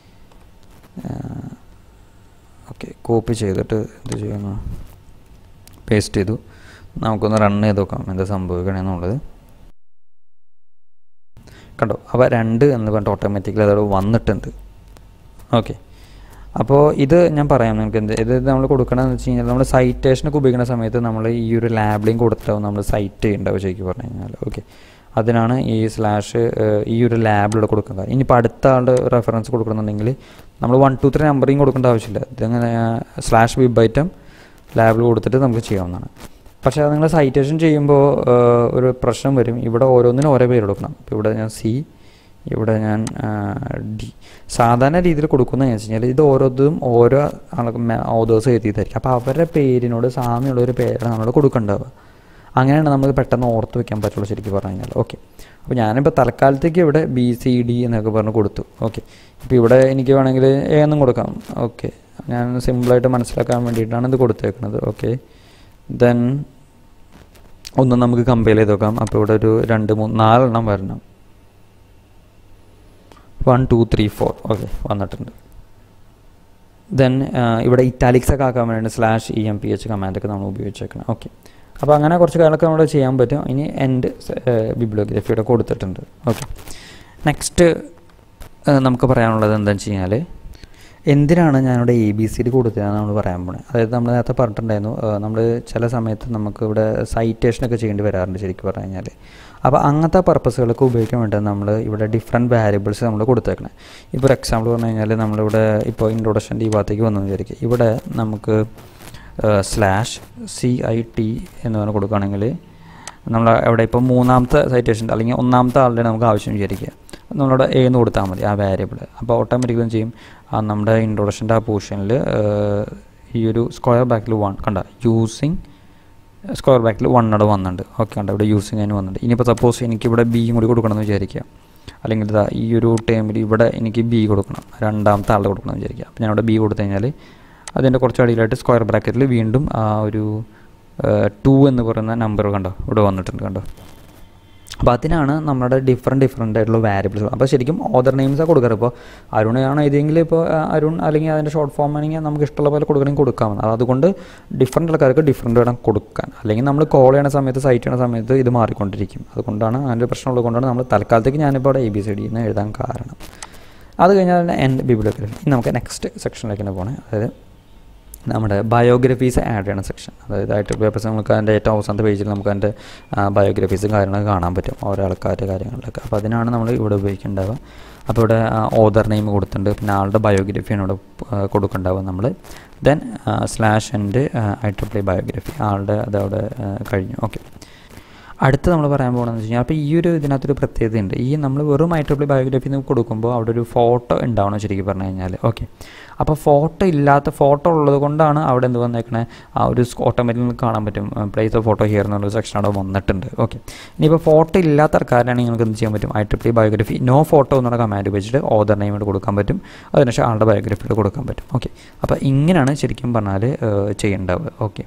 ഓക്കെ, കോപ്പി ചെയ്തിട്ട് എന്ത് ചെയ്യുന്നു, പേസ്റ്റ് ചെയ്തു. നമുക്കൊന്ന് റൺ ചെയ്ത് നോക്കാം എന്താ സംഭവിക്കണമെന്നുള്ളത്. കണ്ടോ, അപ്പോൾ രണ്ട് എന്ന് പറഞ്ഞിട്ട് ഓട്ടോമാറ്റിക്കലി അതോട് വന്നിട്ടുണ്ട്. ഓക്കെ, അപ്പോൾ ഇത് ഞാൻ പറയാം നിങ്ങൾക്ക് എന്ത് ഇത് നമ്മൾ കൊടുക്കണമെന്ന് വെച്ച് കഴിഞ്ഞാൽ നമ്മൾ സൈറ്റേഷനൊക്കെ ഉപയോഗിക്കുന്ന സമയത്ത് നമ്മൾ ഈ ഒരു ലാബിളിങ് കൊടുത്തിട്ടാവും നമ്മൾ സൈറ്റ് ചെയ്യേണ്ടാവും ശരിക്കും പറഞ്ഞു കഴിഞ്ഞാൽ. ഓക്കെ, അതിനാണ് ഈ സ്ലാഷ് ഈ ഒരു ലാബിലൂടെ കൊടുക്കുന്നത്. ഇനിയിപ്പോൾ അടുത്ത ആളുടെ റെഫറൻസ് കൊടുക്കണമെന്നുണ്ടെങ്കിൽ നമ്മൾ വൺ ടു ത്രീ നമ്പറിങ് കൊടുക്കേണ്ട ആവശ്യമില്ല. ഇതങ്ങനെ സ്ലാഷ് ബിബ് ഐറ്റം ലാബിൽ കൊടുത്തിട്ട് നമുക്ക് ചെയ്യാവുന്നതാണ്. പക്ഷേ അത് നിങ്ങൾ സൈറ്റേഷൻ ചെയ്യുമ്പോൾ ഒരു പ്രശ്നം വരും. ഇവിടെ ഓരോന്നിനും ഓരോ പേര് കൊടുക്കണം. ഇപ്പോൾ ഇവിടെ ഞാൻ സി, ഇവിടെ ഞാൻ ഡി. സാധാരണ രീതിയിൽ കൊടുക്കുന്നതെന്ന് വെച്ച് കഴിഞ്ഞാൽ ഇത് ഓരോന്നും ഓരോ ആൾക്ക് ഓതേഴ്സ് എഴുതിയതായിരിക്കും. അപ്പോൾ അവരുടെ പേരിനോട് സാമ്യമുള്ളൊരു പേരാണ് നമ്മൾ കൊടുക്കേണ്ടത്. അങ്ങനെയാണ് നമ്മൾ പെട്ടെന്ന് ഓർത്ത് വയ്ക്കാൻ പറ്റുള്ളൂ ശരിക്കും പറഞ്ഞു കഴിഞ്ഞാൽ. ഓക്കെ, അപ്പോൾ ഞാനിപ്പോൾ തൽക്കാലത്തേക്ക് ഇവിടെ ബി സി ഡി എന്നൊക്കെ പറഞ്ഞ് കൊടുത്തു. ഓക്കെ, ഇപ്പോൾ ഇവിടെ എനിക്ക് വേണമെങ്കിൽ എ എന്നും കൊടുക്കാം. ഓക്കെ, ഞാൻ സിമ്പിളായിട്ട് മനസ്സിലാക്കാൻ വേണ്ടിയിട്ടാണ് ഇത് കൊടുത്തേക്കുന്നത്. ഓക്കെ, ദെൻ ഒന്ന് നമുക്ക് കമ്പയർ ചെയ്ത് നോക്കാം. അപ്പോൾ ഇവിടെ ഒരു രണ്ട് മൂന്ന് നാലെണ്ണം വരണം. One two three four okay വന്നിട്ടുണ്ട്. ദെൻ ഇവിടെ ഇറ്റാലിക്സ് ഒക്കെ ആക്കാൻ വേണ്ടി slash E M P H കമാൻഡൊക്കെ നമ്മൾ ഉപയോഗിച്ചേക്കണം. ഓക്കെ, അപ്പോൾ അങ്ങനെ കുറച്ച് കാര്യങ്ങളൊക്കെ നമ്മൾ ചെയ്യാൻ പറ്റും. ഇനി എൻഡ് ബിബ്ലിയോഗ്രഫിയുടെ കൊടുത്തിട്ടുണ്ട്. ഓക്കെ, നെക്സ്റ്റ് നമുക്ക് പറയാനുള്ളത് എന്താണെന്ന് വെച്ച് കഴിഞ്ഞാൽ എന്തിനാണ് ഞാനിവിടെ എ ബി സി ഡി കൊടുത്തതെന്ന് നമ്മൾ പറയാൻ പോണേ. അതായത് നമ്മൾ നേരത്തെ പറഞ്ഞിട്ടുണ്ടായിരുന്നു നമ്മൾ ചില സമയത്ത് നമുക്ക് ഇവിടെ സൈറ്റേഷനൊക്കെ ചെയ്യേണ്ടി വരാറുണ്ട് ശരിക്കും പറഞ്ഞു കഴിഞ്ഞാൽ. അപ്പോൾ അങ്ങനത്തെ പർപ്പസുകളൊക്കെ ഉപയോഗിക്കാൻ വേണ്ടി നമ്മൾ ഇവിടെ ഡിഫറെൻറ്റ് വാരിയബിൾസ് നമ്മൾ കൊടുത്തേക്കണം. ഇപ്പോൾ ഒരു എക്സാമ്പിൾ പറഞ്ഞു കഴിഞ്ഞാൽ നമ്മളിവിടെ ഇപ്പോൾ ഇൻട്രൊഡക്ഷൻ്റെ ഈ ഭാഗത്തേക്ക് വന്നു വിചാരിക്കുക. ഇവിടെ നമുക്ക് സ്ലാഷ് സി ഐ ടി എന്ന് പറഞ്ഞ് കൊടുക്കുകയാണെങ്കിൽ നമ്മൾ അവിടെ ഇപ്പോൾ മൂന്നാമത്തെ സൈറ്റേഷൻ അല്ലെങ്കിൽ ഒന്നാമത്തെ ആളുടെ നമുക്ക് ആവശ്യം വിചാരിക്കുക. നമ്മളിവിടെ എ എന്ന് കൊടുത്താൽ മതി ആ വാരിയബിൾ. അപ്പോൾ ഓട്ടോമാറ്റിക്കലും ചെയ്യും ആ നമ്മുടെ ഇൻട്രൊഡക്ഷൻ്റെ ആ പോർഷനിൽ ഈ ഒരു സ്ക്വയർ ബാക്കിൽ വൺ കണ്ട യൂസിങ് സ്ക്വയർ ബാക്കിൽ വൺ അവിടെ വന്നിട്ടുണ്ട്. ഓക്കെ, കണ്ട ഇവിടെ യൂസിങ് അതിന് വന്നിട്ടുണ്ട്. ഇനിയിപ്പോൾ സപ്പോസ് എനിക്കിവിടെ ബിയും കൂടി കൊടുക്കണമെന്ന് വിചാരിക്കുക. അല്ലെങ്കിൽ ഇതാ ഈ ഒരു ടൈമിൽ ഇവിടെ എനിക്ക് ബി കൊടുക്കണം, രണ്ടാമത്തെ ആളുടെ കൊടുക്കണമെന്ന് വിചാരിക്കുക. അപ്പോൾ ഞാനിവിടെ ബി കൊടുത്തു കഴിഞ്ഞാൽ അതിൻ്റെ കുറച്ച് അടിയിലായിട്ട് സ്ക്വയർ ബ്രാക്കറ്റിൽ വീണ്ടും ആ ഒരു ടു എന്ന് പറയുന്ന നമ്പർ കണ്ടോ ഇവിടെ വന്നിട്ടുണ്ട് കണ്ടോ. അപ്പോൾ അതിനാണ് നമ്മുടെ ഡിഫറെൻറ്റ് ഡിഫറെൻ്റ് ആയിട്ടുള്ള വാരിയബിൾസ്. അപ്പോൾ ശരിക്കും ഓദർ നെയിംസാണ് കൊടുക്കാറ്. ഇപ്പോൾ അരുണാണ് എഴുതിയെങ്കിൽ ഇപ്പോൾ അരുൺ അല്ലെങ്കിൽ അതിൻ്റെ ഷോർട്ട് ഫോം ആണെങ്കിൽ നമുക്ക് ഇഷ്ടമുള്ള പോലെ കൊടുക്കണമെങ്കിൽ കൊടുക്കാമെന്ന്. അതുകൊണ്ട് ഡിഫറെൻ്റ് ആൾക്കാർക്ക് ഡിഫറെൻ്റ് വേണം കൊടുക്കാൻ. അല്ലെങ്കിൽ നമ്മൾ കോൾ ചെയ്യുന്ന സമയത്ത് സൈറ്റ് ചെയ്യുന്ന സമയത്ത് ഇത് മാറിക്കൊണ്ടിരിക്കും. അതുകൊണ്ടാണ് അതിൻ്റെ പ്രശ്നമുള്ളത് കൊണ്ടാണ് നമ്മൾ തൽക്കാലത്തേക്ക് ഞാനിപ്പോൾ അവിടെ എ ബി സി ഡി എന്ന് എഴുതാൻ കാരണം. അത് കഴിഞ്ഞാൽ തന്നെ എൻ്റെ ബിബ്ലിയോഗ്രഫി. ഇനി നമുക്ക് നെക്സ്റ്റ് സെക്ഷനിലേക്ക് തന്നെ പോകണേ. അതായത് നമ്മുടെ ബയോഗ്രഫീസ് ആഡ് ചെയ്യണ സെക്ഷൻ. അതായത് ഐ ട്രിപ്പിൾ പേപ്പേഴ്സ് നമുക്ക് അതിൻ്റെ ഏറ്റവും അവസാനത്തെ പേജിൽ നമുക്ക് അതിൻ്റെ ബയോഗ്രഫീസും കാര്യങ്ങളൊക്കെ കാണാൻ പറ്റും ഓരോ ആൾക്കാരുടെ കാര്യങ്ങളിലൊക്കെ. അപ്പോൾ അതിനാണ് നമ്മൾ ഇവിടെ ഉപയോഗിക്കേണ്ടാവുക. അപ്പോൾ ഇവിടെ ഓദർ നെയിം കൊടുത്തിട്ടുണ്ട്, പിന്നെ ആളുടെ ബയോഗ്രഫിയാണ് ഇവിടെ കൊടുക്കേണ്ടാവുക നമ്മൾ. Then slash and I triple biography ആളുടെ അതവിടെ കഴിഞ്ഞു. ഓക്കെ, അടുത്ത് നമ്മൾ പറയാൻ പോകണമെന്ന് വെച്ച് കഴിഞ്ഞാൽ അപ്പോൾ ഈ ഒരു ഇതിനകത്തൊരു പ്രത്യേകതയുണ്ട്. ഈ നമ്മൾ വെറും ഐ ട്രിപ്പിൾ ബയോഗ്രഫി കൊടുക്കുമ്പോൾ അവിടെ ഒരു ഫോട്ടോ ഉണ്ടാവണം ശരിക്കും പറഞ്ഞു കഴിഞ്ഞാൽ. ഓക്കെ, അപ്പോൾ ഫോട്ടോ ഇല്ലാത്ത ഫോട്ടോ ഉള്ളത് കൊണ്ടാണ് അവിടെ എന്ത് വന്നേക്കണേ ആ ഒരു ഓട്ടോമാറ്റിക്കലി കാണാൻ പറ്റും പ്ലേസ് ഓഫ് ഫോട്ടോ ഹിയർ എന്നുള്ളൊരു സെക്ഷൻ അവിടെ വന്നിട്ടുണ്ട്. ഓക്കെ, ഇനിയിപ്പോൾ ഫോട്ടോ ഇല്ലാത്ത ആൾക്കാരാണെങ്കിൽ നിങ്ങൾക്ക് എന്ത് ചെയ്യാൻ പറ്റും, I triple biography no photo എന്നുള്ള കമാൻഡ് ഉപയോഗിച്ചിട്ട് ഓദർ നെയിം ഇവിടെ കൊടുക്കാൻ പറ്റും, അതിനുശേഷം ആളുടെ ബയോഗ്രഫി കൊടുക്കാൻ പറ്റും. ഓക്കെ, അപ്പോൾ ഇങ്ങനെയാണ് ശരിക്കും പറഞ്ഞാൽ ചെയ്യേണ്ടാവുക. ഓക്കെ,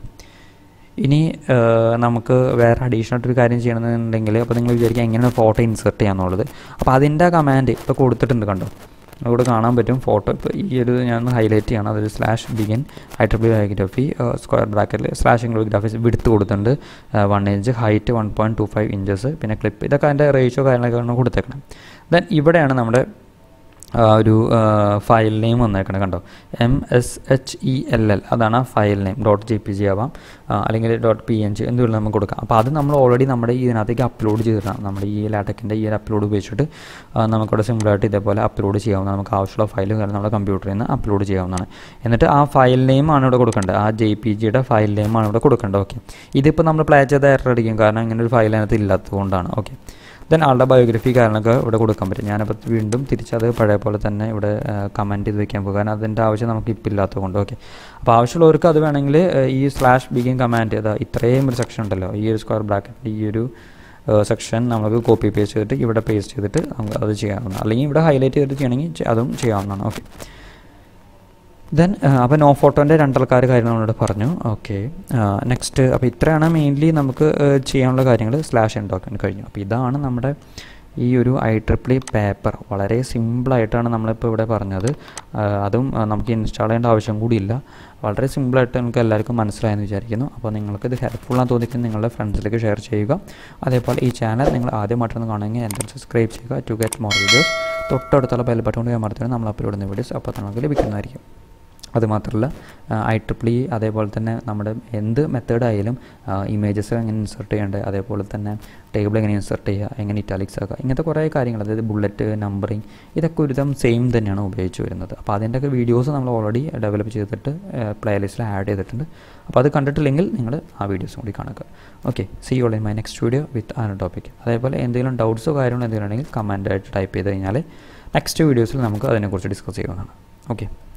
ഇനി നമുക്ക് വേറെ അഡീഷണൽ ആയിട്ടൊരു കാര്യം ചെയ്യണമെന്നുണ്ടെങ്കിൽ അപ്പോൾ നിങ്ങൾ വിചാരിക്കുക എങ്ങനെയാണ് ഫോട്ടോ ഇൻസേർട്ട് ചെയ്യാമെന്നുള്ളത്. അപ്പോൾ അതിൻ്റെ കമാൻഡ് ഇപ്പോൾ കൊടുത്തിട്ടുണ്ട് കണ്ടോ, ഇവിടെ കാണാൻ പറ്റും ഫോട്ടോ. ഇപ്പോൾ ഈ ഒരു ഞാൻ ഹൈലൈറ്റ് ചെയ്യണം. അതൊരു slash begin I triple biography square ബ്രാക്കറ്റിൽ സ്ലാഷ് ഗ്രാഫിക്സ് വിടുത്ത് കൊടുത്തിട്ടുണ്ട്, one inch height one point two five inches, പിന്നെ ക്ലിപ്പ്, ഇതൊക്കെ അതിൻ്റെ റേഷ്യോ കാര്യങ്ങളൊക്കെ കൊടുത്തേക്കണം. ദെൻ ഇവിടെയാണ് നമ്മുടെ ഒരു ഫയൽ നെയിം വന്നേക്കണം കണ്ടോ, M S H E L L അതാണ് ആ file name. Dot G P G ആവാം അല്ലെങ്കിൽ ഡോട്ട് പി എൻ ജി എന്തുകൊണ്ട് നമുക്ക് കൊടുക്കാം. അപ്പോൾ അത് നമ്മൾ ഓൾറെഡി നമ്മുടെ ഇതിനകത്തേക്ക് അപ്ലോഡ് ചെയ്തിട്ടാണ്. നമ്മുടെ ഈ ലാറ്റക്കിൻ്റെ ഈ ഒരു അപ്ലോഡ് ഉപയോഗിച്ചിട്ട് നമുക്കിവിടെ സിമ്പിളായിട്ട് ഇതേപോലെ അപ്ലോഡ് ചെയ്യാവുന്നതാണ്. നമുക്ക് ആവശ്യമുള്ള ഫയൽ കാരണം നമ്മുടെ കമ്പ്യൂട്ടറിൽ നിന്ന് അപ്ലോഡ് ചെയ്യാവുന്നതാണ്. എന്നിട്ട് ആ ഫയൽ നെയിമാണ് ഇവിടെ കൊടുക്കേണ്ടത്, ആ ജെ പി ജിയുടെ ഫയൽ നെയിമാണ് ഇവിടെ കൊടുക്കേണ്ടത്. ഓക്കെ, ഇതിപ്പോൾ നമ്മൾ പ്ലേ ചെയ്ത എറർ അടിക്കും, കാരണം ഇങ്ങനെ ഒരു ഫയൽ അതിനകത്ത് ഇല്ലാത്തതുകൊണ്ടാണ്. ഓക്കെ, ദെൻ ആളുടെ ബയോഗ്രഫി കാര്യങ്ങളൊക്കെ ഇവിടെ കൊടുക്കാൻ പറ്റും. ഞാനപ്പോൾ വീണ്ടും തിരിച്ചത് പഴയ പോലെ തന്നെ ഇവിടെ കമൻറ്റ് ചെയ്ത് വയ്ക്കാൻ പോകും, കാരണം അതിൻ്റെ ആവശ്യം നമുക്ക് ഇപ്പോൾ ഇല്ലാത്തതുകൊണ്ട്. ഓക്കെ, അപ്പോൾ ആവശ്യമുള്ളവർക്ക് അത് വേണമെങ്കിൽ ഈ സ്ലാഷ് ബിഗിൻ കമാൻഡ് ചെയ്താൽ ഇത്രയും ഒരു സെക്ഷൻ ഉണ്ടല്ലോ, ഈ ഒരു സ്ക്വയർ ബ്രാക്കറ്റ് ഈ ഒരു സെക്ഷൻ നമുക്ക് കോപ്പി പേസ്റ്റ് ചെയ്തിട്ട് ഇവിടെ പേസ്റ്റ് ചെയ്തിട്ട് നമുക്ക് അത് ചെയ്യാവുന്നതാണ്. അല്ലെങ്കിൽ ഇവിടെ ഹൈലൈറ്റ് ചെയ്തിട്ട് ചെയ്യണമെങ്കിൽ അതും ചെയ്യാവുന്നതാണ്. ഓക്കെ, ദെൻ അപ്പോൾ നോ ഫോട്ടോൻ്റെ രണ്ടാൾക്കാർ കാര്യങ്ങൾ നമ്മളിവിടെ പറഞ്ഞു. ഓക്കെ, നെക്സ്റ്റ് അപ്പോൾ ഇത്രയാണ് മെയിൻലി നമുക്ക് ചെയ്യാനുള്ള കാര്യങ്ങൾ. സ്ലാഷ് ആൻഡ് ഡോക്യുമെൻറ്റ് കഴിഞ്ഞു. അപ്പോൾ ഇതാണ് നമ്മുടെ ഈ ഒരു ഐ ട്രിപ്പിൾ പേപ്പർ. വളരെ സിമ്പിളായിട്ടാണ് നമ്മളിപ്പോൾ ഇവിടെ പറഞ്ഞത്. അതും നമുക്ക് ഇൻസ്റ്റാൾ ചെയ്യേണ്ട ആവശ്യം കൂടിയില്ല. വളരെ സിമ്പിളായിട്ട് നിങ്ങൾക്ക് എല്ലാവർക്കും മനസ്സിലായെന്ന് വിചാരിക്കുന്നു. അപ്പോൾ നിങ്ങൾക്ക് ഇത് ഹെൽപ്ഫുള്ളാന്ന് തോന്നിക്കുന്നത് നിങ്ങളുടെ ഫ്രണ്ട്സിലേക്ക് ഷെയർ ചെയ്യുക. അതേപോലെ ഈ ചാനൽ നിങ്ങൾ ആദ്യമായിട്ടൊന്ന് കാണുമെങ്കിൽ എന്തായാലും സബ്സ്ക്രൈബ് ചെയ്യുക ടു ഗെറ്റ് മോർ വീഡിയോസ്. തൊട്ടടുത്തുള്ള ബെൽ ബട്ടൺ കൊണ്ട് അമർത്തിയാൽ നമ്മൾ അപ്ലോഡ് ചെയ്യുന്ന വീഡിയോസ് അപ്പോൾ നമുക്ക് ലഭിക്കുന്നതായിരിക്കും. അതുമാത്രമല്ല ഐ ട്രിപ്പിൾ ഇ അതേപോലെ തന്നെ നമ്മുടെ എന്ത് മെത്തേഡായാലും ഇമേജസ് എങ്ങനെ ഇൻസർട്ട് ചെയ്യേണ്ടത്, അതേപോലെ തന്നെ ടേബിൾ എങ്ങനെ ഇൻസർട്ട് ചെയ്യുക, എങ്ങനെ ഇറ്റാലിക്സ് ആക്കുക, ഇങ്ങനത്തെ കുറേ കാര്യങ്ങൾ, അതായത് ബുള്ളറ്റ് നമ്പറിങ്, ഇതൊക്കെ ഒരുവിധം സെയിം തന്നെയാണ് ഉപയോഗിച്ച് വരുന്നത്. അപ്പോൾ അതിൻ്റെയൊക്കെ വീഡിയോസ് നമ്മൾ ഓൾറെഡി ഡെവലപ്പ് ചെയ്തിട്ട് പ്ലേലിസ്റ്റിൽ ആഡ് ചെയ്തിട്ടുണ്ട്. അപ്പോൾ അത് കണ്ടിട്ടില്ലെങ്കിൽ നിങ്ങൾ ആ വീഡിയോസും കൂടി കാണുക. Okay, see you all in my next video with an topic. അതേപോലെ എന്തെങ്കിലും ഡൗട്ട്സോ കാര്യങ്ങളോ എന്തെങ്കിലും ഉണ്ടെങ്കിൽ കമൻറ്റായിട്ട് ടൈപ്പ് ചെയ്ത് കഴിഞ്ഞാൽ നെക്സ്റ്റ് വീഡിയോസിൽ നമുക്ക് അതിനെക്കുറിച്ച് ഡിസ്കസ് ചെയ്യുന്നതാണ്. ഓക്കെ.